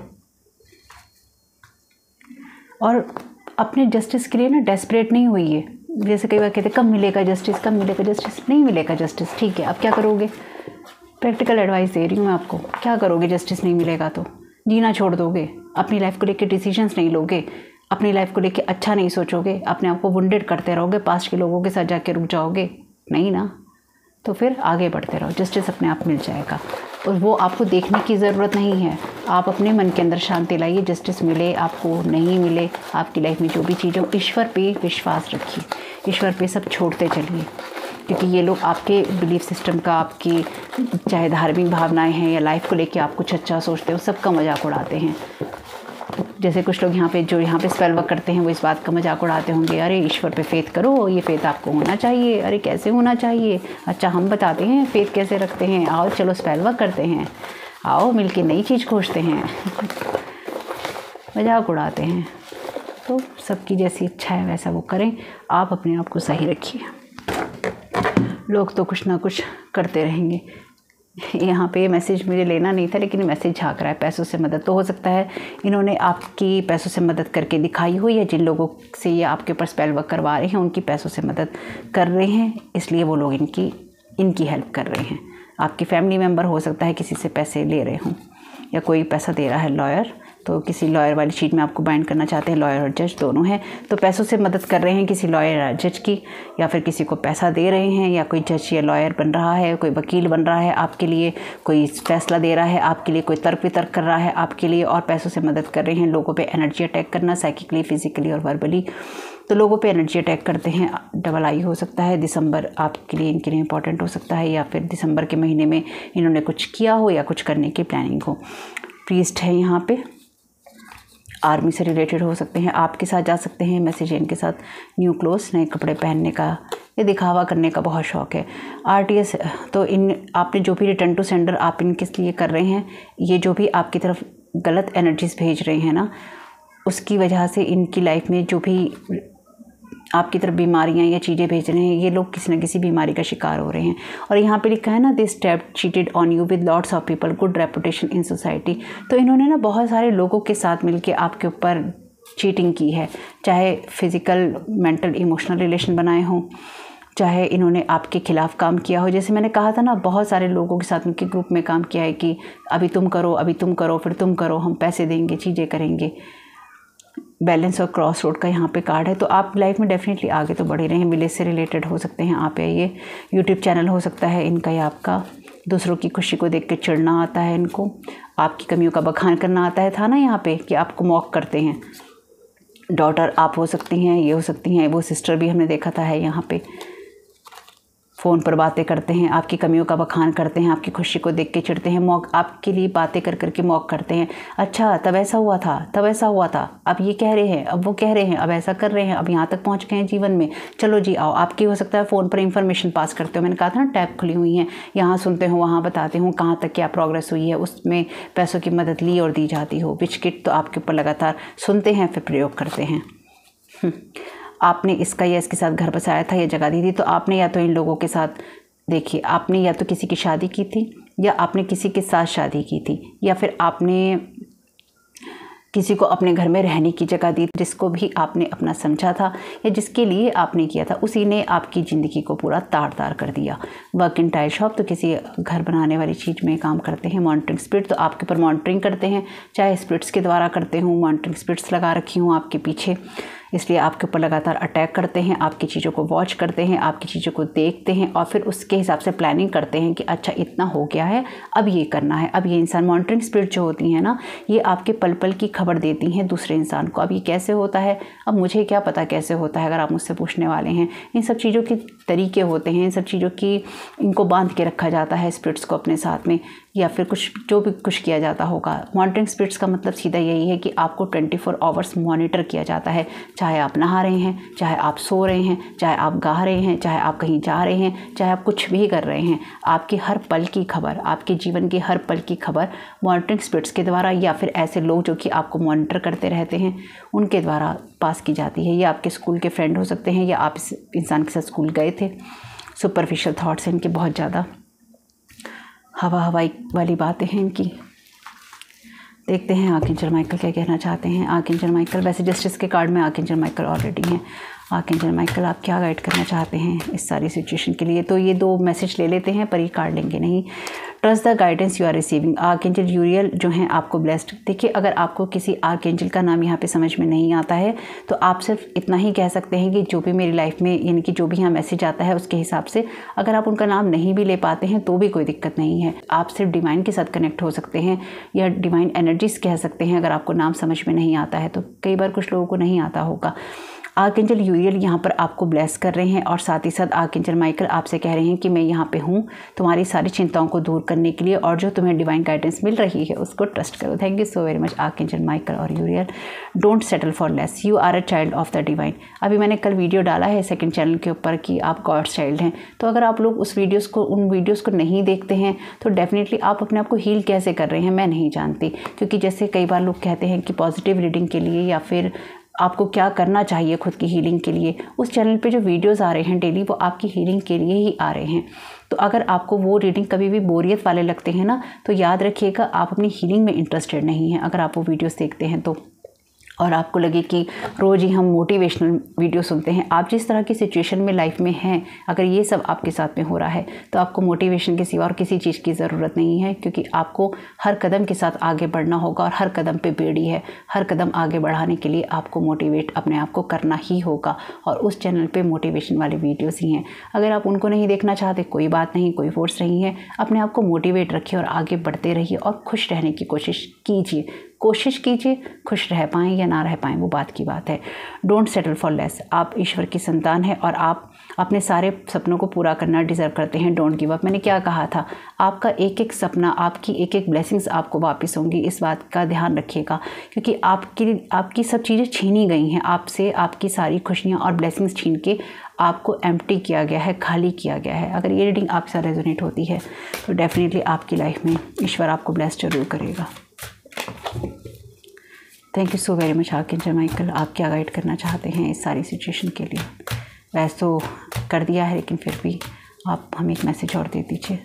A: और अपने जस्टिस के लिए ना डेस्परेट नहीं हुई है। जैसे कई बार कहते कब मिलेगा जस्टिस, कब मिलेगा जस्टिस। नहीं मिलेगा जस्टिस, ठीक है। अब क्या करोगे, प्रैक्टिकल एडवाइस दे रही हूँ मैं आपको। क्या करोगे जस्टिस नहीं मिलेगा तो? जीना छोड़ दोगे, अपनी लाइफ को लेके डिसीजंस नहीं लोगे, अपनी लाइफ को लेके अच्छा नहीं सोचोगे, अपने आप को वुंडेड करते रहोगे, पास्ट के लोगों के साथ जाके रुक जाओगे? नहीं ना, तो फिर आगे बढ़ते रहो, जस्टिस अपने आप मिल जाएगा। और वो आपको देखने की ज़रूरत नहीं है। आप अपने मन के अंदर शांति लाइए, जस्टिस मिले आपको नहीं मिले, आपकी लाइफ में जो भी चीज़ हो, ईश्वर पे विश्वास रखिए, ईश्वर पे सब छोड़ते चलिए। क्योंकि ये लोग आपके बिलीफ सिस्टम का, आपकी चाहे धार्मिक भावनाएं हैं या लाइफ को लेके आप कुछ अच्छा सोचते हो, सबका मजाक उड़ाते हैं। जैसे कुछ लोग यहाँ पे स्पेल वर्क करते हैं, वो इस बात का मजाक उड़ाते होंगे, अरे ईश्वर पे फेथ करो, ये फेथ आपको होना चाहिए। अरे कैसे होना चाहिए? अच्छा हम बताते हैं फेथ कैसे रखते हैं, आओ चलो स्पेल वर्क करते हैं, आओ मिलके नई चीज़ खोजते हैं। मजाक उड़ाते हैं। तो सबकी जैसी इच्छा है वैसा वो करें, आप अपने आप को सही रखिए। लोग तो कुछ ना कुछ करते रहेंगे। यहाँ पे मैसेज मुझे लेना नहीं था, लेकिन मैसेज झाँक रहा है पैसों से मदद। तो हो सकता है इन्होंने आपकी पैसों से मदद करके दिखाई हुई है। जिन लोगों से ये आपके ऊपर स्पेल वर्क करवा रहे हैं, उनकी पैसों से मदद कर रहे हैं, इसलिए वो लोग इनकी हेल्प कर रहे हैं। आपकी फैमिली मेम्बर हो सकता है किसी से पैसे ले रहे हों, या कोई पैसा दे रहा है लॉयर, तो किसी लॉयर वाली शीट में आपको बाइंड करना चाहते हैं। लॉयर और जज दोनों हैं, तो पैसों से मदद कर रहे हैं किसी लॉयर या जज की, या फिर किसी को पैसा दे रहे हैं, या कोई जज या लॉयर बन रहा है, कोई वकील बन रहा है आपके लिए, कोई फैसला दे रहा है आपके लिए, कोई तर्क वितर्क कर रहा है आपके लिए, और पैसों से मदद कर रहे हैं। लोगों पे एनर्जी अटैक करना, साइकिकली, फिजिकली और वर्बली। तो लोगों पे एनर्जी अटैक करते हैं। डबल आई हो सकता है, दिसंबर आपके लिए इनके लिए इंपॉर्टेंट हो सकता है, या फिर दिसंबर के महीने में इन्होंने कुछ किया हो या कुछ करने की प्लानिंग हो। प्रीस्ट है यहाँ पे, आर्मी से रिलेटेड हो सकते हैं, आपके साथ जा सकते हैं मैसेज इनके साथ। न्यू क्लोथ्स, नए कपड़े पहनने का, ये दिखावा करने का बहुत शौक़ है। आरटीएस, तो आपने जो भी रिटर्न टू सेंडर आप इनके लिए कर रहे हैं, ये जो भी आपकी तरफ गलत एनर्जीज भेज रहे हैं ना, उसकी वजह से इनकी लाइफ में जो भी आपकी तरफ बीमारियां या चीज़ें भेज रहे हैं, ये लोग किसी न किसी बीमारी का शिकार हो रहे हैं। और यहाँ पे लिखा है ना, this step cheated on you with lots of people, good reputation in society. तो इन्होंने ना बहुत सारे लोगों के साथ मिलके आपके ऊपर चीटिंग की है, चाहे फिज़िकल, मेंटल, इमोशनल रिलेशन बनाए हों, चाहे इन्होंने आपके खिलाफ़ काम किया हो। जैसे मैंने कहा था ना, बहुत सारे लोगों के साथ उनके ग्रुप में काम किया है कि अभी तुम करो, अभी तुम करो, फिर तुम करो, हम पैसे देंगे, चीज़ें करेंगे। बैलेंस और क्रॉस रोड का यहाँ पे कार्ड है। तो आप लाइफ में डेफिनेटली आगे तो बढ़ ही रहे हैं। विलेज से रिलेटेड हो सकते हैं आप, या ये यूट्यूब चैनल हो सकता है इनका या आपका। दूसरों की खुशी को देख के चिढ़ना आता है इनको, आपकी कमियों का बखान करना आता है। था ना यहाँ पे कि आपको मॉक करते हैं। डॉटर आप हो सकती हैं, ये हो सकती हैं, वो सिस्टर भी हमने देखा था है यहाँ पे। फ़ोन पर बातें करते हैं, आपकी कमियों का बखान करते हैं, आपकी खुशी को देख के चिढ़ते हैं, मॉक आपके लिए बातें कर करके मॉक करते हैं। अच्छा तब ऐसा हुआ था, तब ऐसा हुआ था, अब ये कह रहे हैं, अब वो कह रहे हैं, अब ऐसा कर रहे हैं, अब यहाँ तक पहुँच गए हैं जीवन में, चलो जी आओ। आपकी हो सकता है फ़ोन पर इंफॉर्मेशन पास करते हो। मैंने कहा था ना, टैब खुली हुई हैं, यहाँ सुनते हो, वहाँ बताते हो कहाँ तक क्या प्रोग्रेस हुई है, उसमें पैसों की मदद ली और दी जाती हो। विच किट तो आपके ऊपर लगातार सुनते हैं, फिर प्रयोग करते हैं। आपने इसका या इसके साथ घर बसाया था या जगह दी थी, तो आपने या तो इन लोगों के साथ, देखिए आपने या तो किसी की शादी की थी, या आपने किसी के साथ शादी की थी, या फिर आपने किसी को अपने घर में रहने की जगह दी, जिसको भी आपने अपना समझा था या जिसके लिए आपने किया था, उसी ने आपकी ज़िंदगी को पूरा तार कर दिया। वर्क इन टाइल शॉप, तो किसी घर बनाने वाली चीज़ में काम करते हैं। मॉनिटरिंग स्पिरिट, तो आपके ऊपर मॉनिटरिंग करते हैं, चाहे स्पिरिट्स के द्वारा करते हों, मॉनिटरिंग स्पिरिट्स लगा रखी हूँ आपके पीछे, इसलिए आपके ऊपर लगातार अटैक करते हैं, आपकी चीज़ों को वॉच करते हैं, आपकी चीज़ों को देखते हैं और फिर उसके हिसाब से प्लानिंग करते हैं कि अच्छा इतना हो गया है, अब ये करना है। अब ये इंसान, मॉनिटरिंग स्पिरिट जो होती हैं ना, ये आपके पल पल की खबर देती हैं दूसरे इंसान को। अब ये कैसे होता है, अब मुझे क्या पता कैसे होता है, अगर आप मुझसे पूछने वाले हैं। इन सब चीज़ों के तरीके होते हैं, इन सब चीज़ों की, इनको बांध के रखा जाता है स्पिरिट्स को अपने साथ में, या फिर कुछ जो भी कुछ किया जाता होगा। मॉनिटरिंग स्पिरिट्स का मतलब सीधा यही है कि आपको 24 आवर्स मॉनिटर किया जाता है, चाहे आप नहा रहे हैं, चाहे आप सो रहे हैं, चाहे आप गा रहे हैं, चाहे आप कहीं जा रहे हैं, चाहे आप कुछ भी कर रहे हैं, आपकी हर पल की खबर, आपके जीवन की हर पल की खबर मॉनिटरिंग स्पिरिट्स के द्वारा, या फिर ऐसे लोग जो कि आपको मॉनिटर करते रहते हैं उनके द्वारा पास की जाती है। ये आपके स्कूल के फ्रेंड हो सकते हैं, या आप इस इंसान के साथ स्कूल गए थे। सुपरफिशियल थॉट्स हैं इनके, बहुत ज़्यादा हवाई वाली बातें हैं इनकी। देखते हैं आर्कएंजल माइकल क्या कहना चाहते हैं। आर्कएंजल माइकल, वैसे जस्टिस के कार्ड में आर्कएंजल माइकल ऑलरेडी हैं। आर्कएंजल माइकल आप क्या गाइड करना चाहते हैं इस सारी सिचुएशन के लिए। तो ये 2 मैसेज ले लेते हैं, पर ये कार्ड लेंगे नहीं। Trust the guidance you are receiving. Archangel Uriel जो हैं आपको ब्लेस्ड। देखिए, अगर आपको किसी आर्कएंजल का नाम यहाँ पे समझ में नहीं आता है तो आप सिर्फ इतना ही कह सकते हैं कि जो भी मेरी लाइफ में, यानी कि जो भी यहाँ मैसेज आता है उसके हिसाब से, अगर आप उनका नाम नहीं भी ले पाते हैं तो भी कोई दिक्कत नहीं है। आप सिर्फ डिवाइन के साथ कनेक्ट हो सकते हैं, या डिवाइन एनर्जीज कह सकते हैं अगर आपको नाम समझ में नहीं आता है तो। कई बार कुछ लोगों को नहीं आता होगा। आर्कएंजल यूरियल यहाँ पर आपको ब्लेस कर रहे हैं, और साथ ही साथ आर्कएंजल माइकल आपसे कह रहे हैं कि मैं यहाँ पे हूँ तुम्हारी सारी चिंताओं को दूर करने के लिए, और जो तुम्हें डिवाइन गाइडेंस मिल रही है उसको ट्रस्ट करो। Thank you so very much archangel Michael और Uriel. Don't settle for less, you are a child of the divine. अभी मैंने कल वीडियो डाला है सेकंड चैनल के ऊपर कि आप गॉड्स चाइल्ड हैं। तो अगर आप लोग उन वीडियोज़ को नहीं देखते हैं तो डेफिनेटली आप अपने आप को हील कैसे कर रहे हैं मैं नहीं जानती। क्योंकि जैसे कई बार लोग कहते हैं कि पॉजिटिव रीडिंग के लिए, या फिर आपको क्या करना चाहिए खुद की हीलिंग के लिए, उस चैनल पे जो वीडियोस आ रहे हैं डेली, वो आपकी हीलिंग के लिए ही आ रहे हैं। तो अगर आपको वो रीडिंग कभी भी बोरियत वाले लगते हैं ना, तो याद रखिएगा आप अपनी हीलिंग में इंटरेस्टेड नहीं हैं अगर आप वो वीडियोस देखते हैं तो। और आपको लगे कि रोज़ ही हम मोटिवेशनल वीडियो सुनते हैं। आप जिस तरह की सिचुएशन में लाइफ में हैं, अगर ये सब आपके साथ में हो रहा है तो आपको मोटिवेशन के सिवा और किसी चीज़ की ज़रूरत नहीं है, क्योंकि आपको हर कदम के साथ आगे बढ़ना होगा और हर कदम पे बेड़ी है। हर कदम आगे बढ़ाने के लिए आपको मोटिवेट अपने आप को करना ही होगा, और उस चैनल पे मोटिवेशन वाले वीडियोस ही हैं। अगर आप उनको नहीं देखना चाहते कोई बात नहीं, कोई फोर्स नहीं है। अपने आप को मोटिवेट रखिए और आगे बढ़ते रहिए और खुश रहने की कोशिश कीजिए। खुश रह पाएँ या ना रह पाएँ वो बात की बात है। Don't settle for less. आप ईश्वर की संतान हैं और आप अपने सारे सपनों को पूरा करना डिज़र्व करते हैं। Don't give up. मैंने क्या कहा था, आपका एक एक सपना, आपकी एक एक ब्लेसिंग्स आपको वापस होंगी, इस बात का ध्यान रखिएगा। क्योंकि आपकी सब चीज़ें छीनी गई हैं आपसे, आपकी सारी खुशियाँ और ब्लेसिंग्स छीन के आपको एम्प्टी किया गया है, खाली किया गया है। अगर ये रीडिंग आपके साथ रेजोनेट होती है तो डेफिनेटली आपकी लाइफ में ईश्वर आपको ब्लेस जरूर करेगा। Thank you so very much archangel Michael, आप क्या गाइड करना चाहते हैं इस सारी सिचुएशन के लिए? वैसे तो कर दिया है, लेकिन फिर भी आप हमें एक मैसेज और दे दीजिए।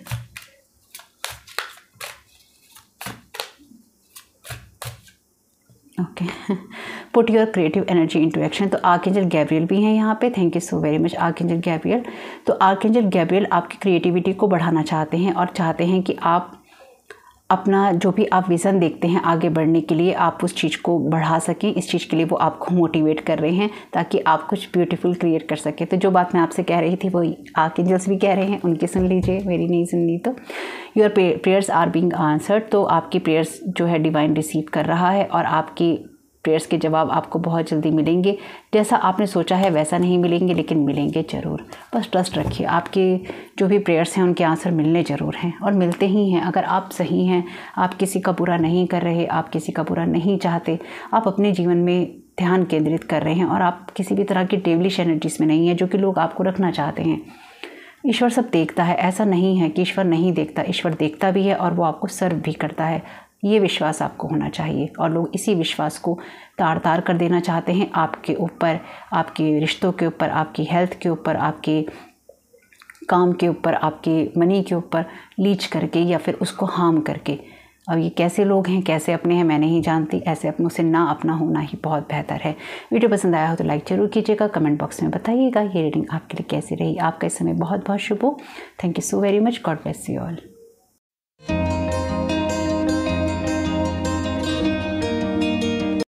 A: Okay, put your creative energy into action. तो आर्कएंजल गैब्रियल भी हैं यहाँ पे। Thank you so very much archangel Gabriel. तो आर्कएंजल गैब्रियल आपकी क्रिएटिविटी को बढ़ाना चाहते हैं और चाहते हैं कि आप अपना जो भी आप विज़न देखते हैं आगे बढ़ने के लिए, आप उस चीज़ को बढ़ा सकें। इस चीज़ के लिए वो आपको मोटिवेट कर रहे हैं ताकि आप कुछ ब्यूटीफुल क्रिएट कर सकें। तो जो बात मैं आपसे कह रही थी वही आर्कएंजल्स भी कह रहे हैं, उनकी सुन लीजिए, मेरी नहीं सुननी तो। Your prayers are being answered. तो आपकी प्रेयर्स जो है डिवाइन रिसीव कर रहा है और आपकी प्रेयर्स के जवाब आपको बहुत जल्दी मिलेंगे। जैसा आपने सोचा है वैसा नहीं मिलेंगे, लेकिन मिलेंगे ज़रूर। बस ट्रस्ट रखिए, आपके जो भी प्रेयर्स हैं उनके आंसर मिलने ज़रूर हैं और मिलते ही हैं। अगर आप सही हैं, आप किसी का बुरा नहीं कर रहे, आप किसी का बुरा नहीं चाहते, आप अपने जीवन में ध्यान केंद्रित कर रहे हैं और आप किसी भी तरह की डेविलिश एनर्जीज़ में नहीं है जो कि लोग आपको रखना चाहते हैं। ईश्वर सब देखता है, ऐसा नहीं है कि ईश्वर नहीं देखता। ईश्वर देखता भी है और वो आपको सर्व भी करता है। ये विश्वास आपको होना चाहिए और लोग इसी विश्वास को तार तार कर देना चाहते हैं आपके ऊपर, आपके रिश्तों के ऊपर, आपकी हेल्थ के ऊपर, आपके काम के ऊपर, आपके मनी के ऊपर लीच करके या फिर उसको हार्म करके। अब ये कैसे लोग हैं, कैसे अपने हैं, मैं नहीं जानती। ऐसे अपनों से ना अपना होना ही बहुत बेहतर है। वीडियो पसंद आया हो तो लाइक ज़रूर कीजिएगा, कमेंट बॉक्स में बताइएगा ये रीडिंग आपके लिए कैसी रही। आपका इस समय बहुत बहुत शुभ हो। Thank you so very much. God bless you all.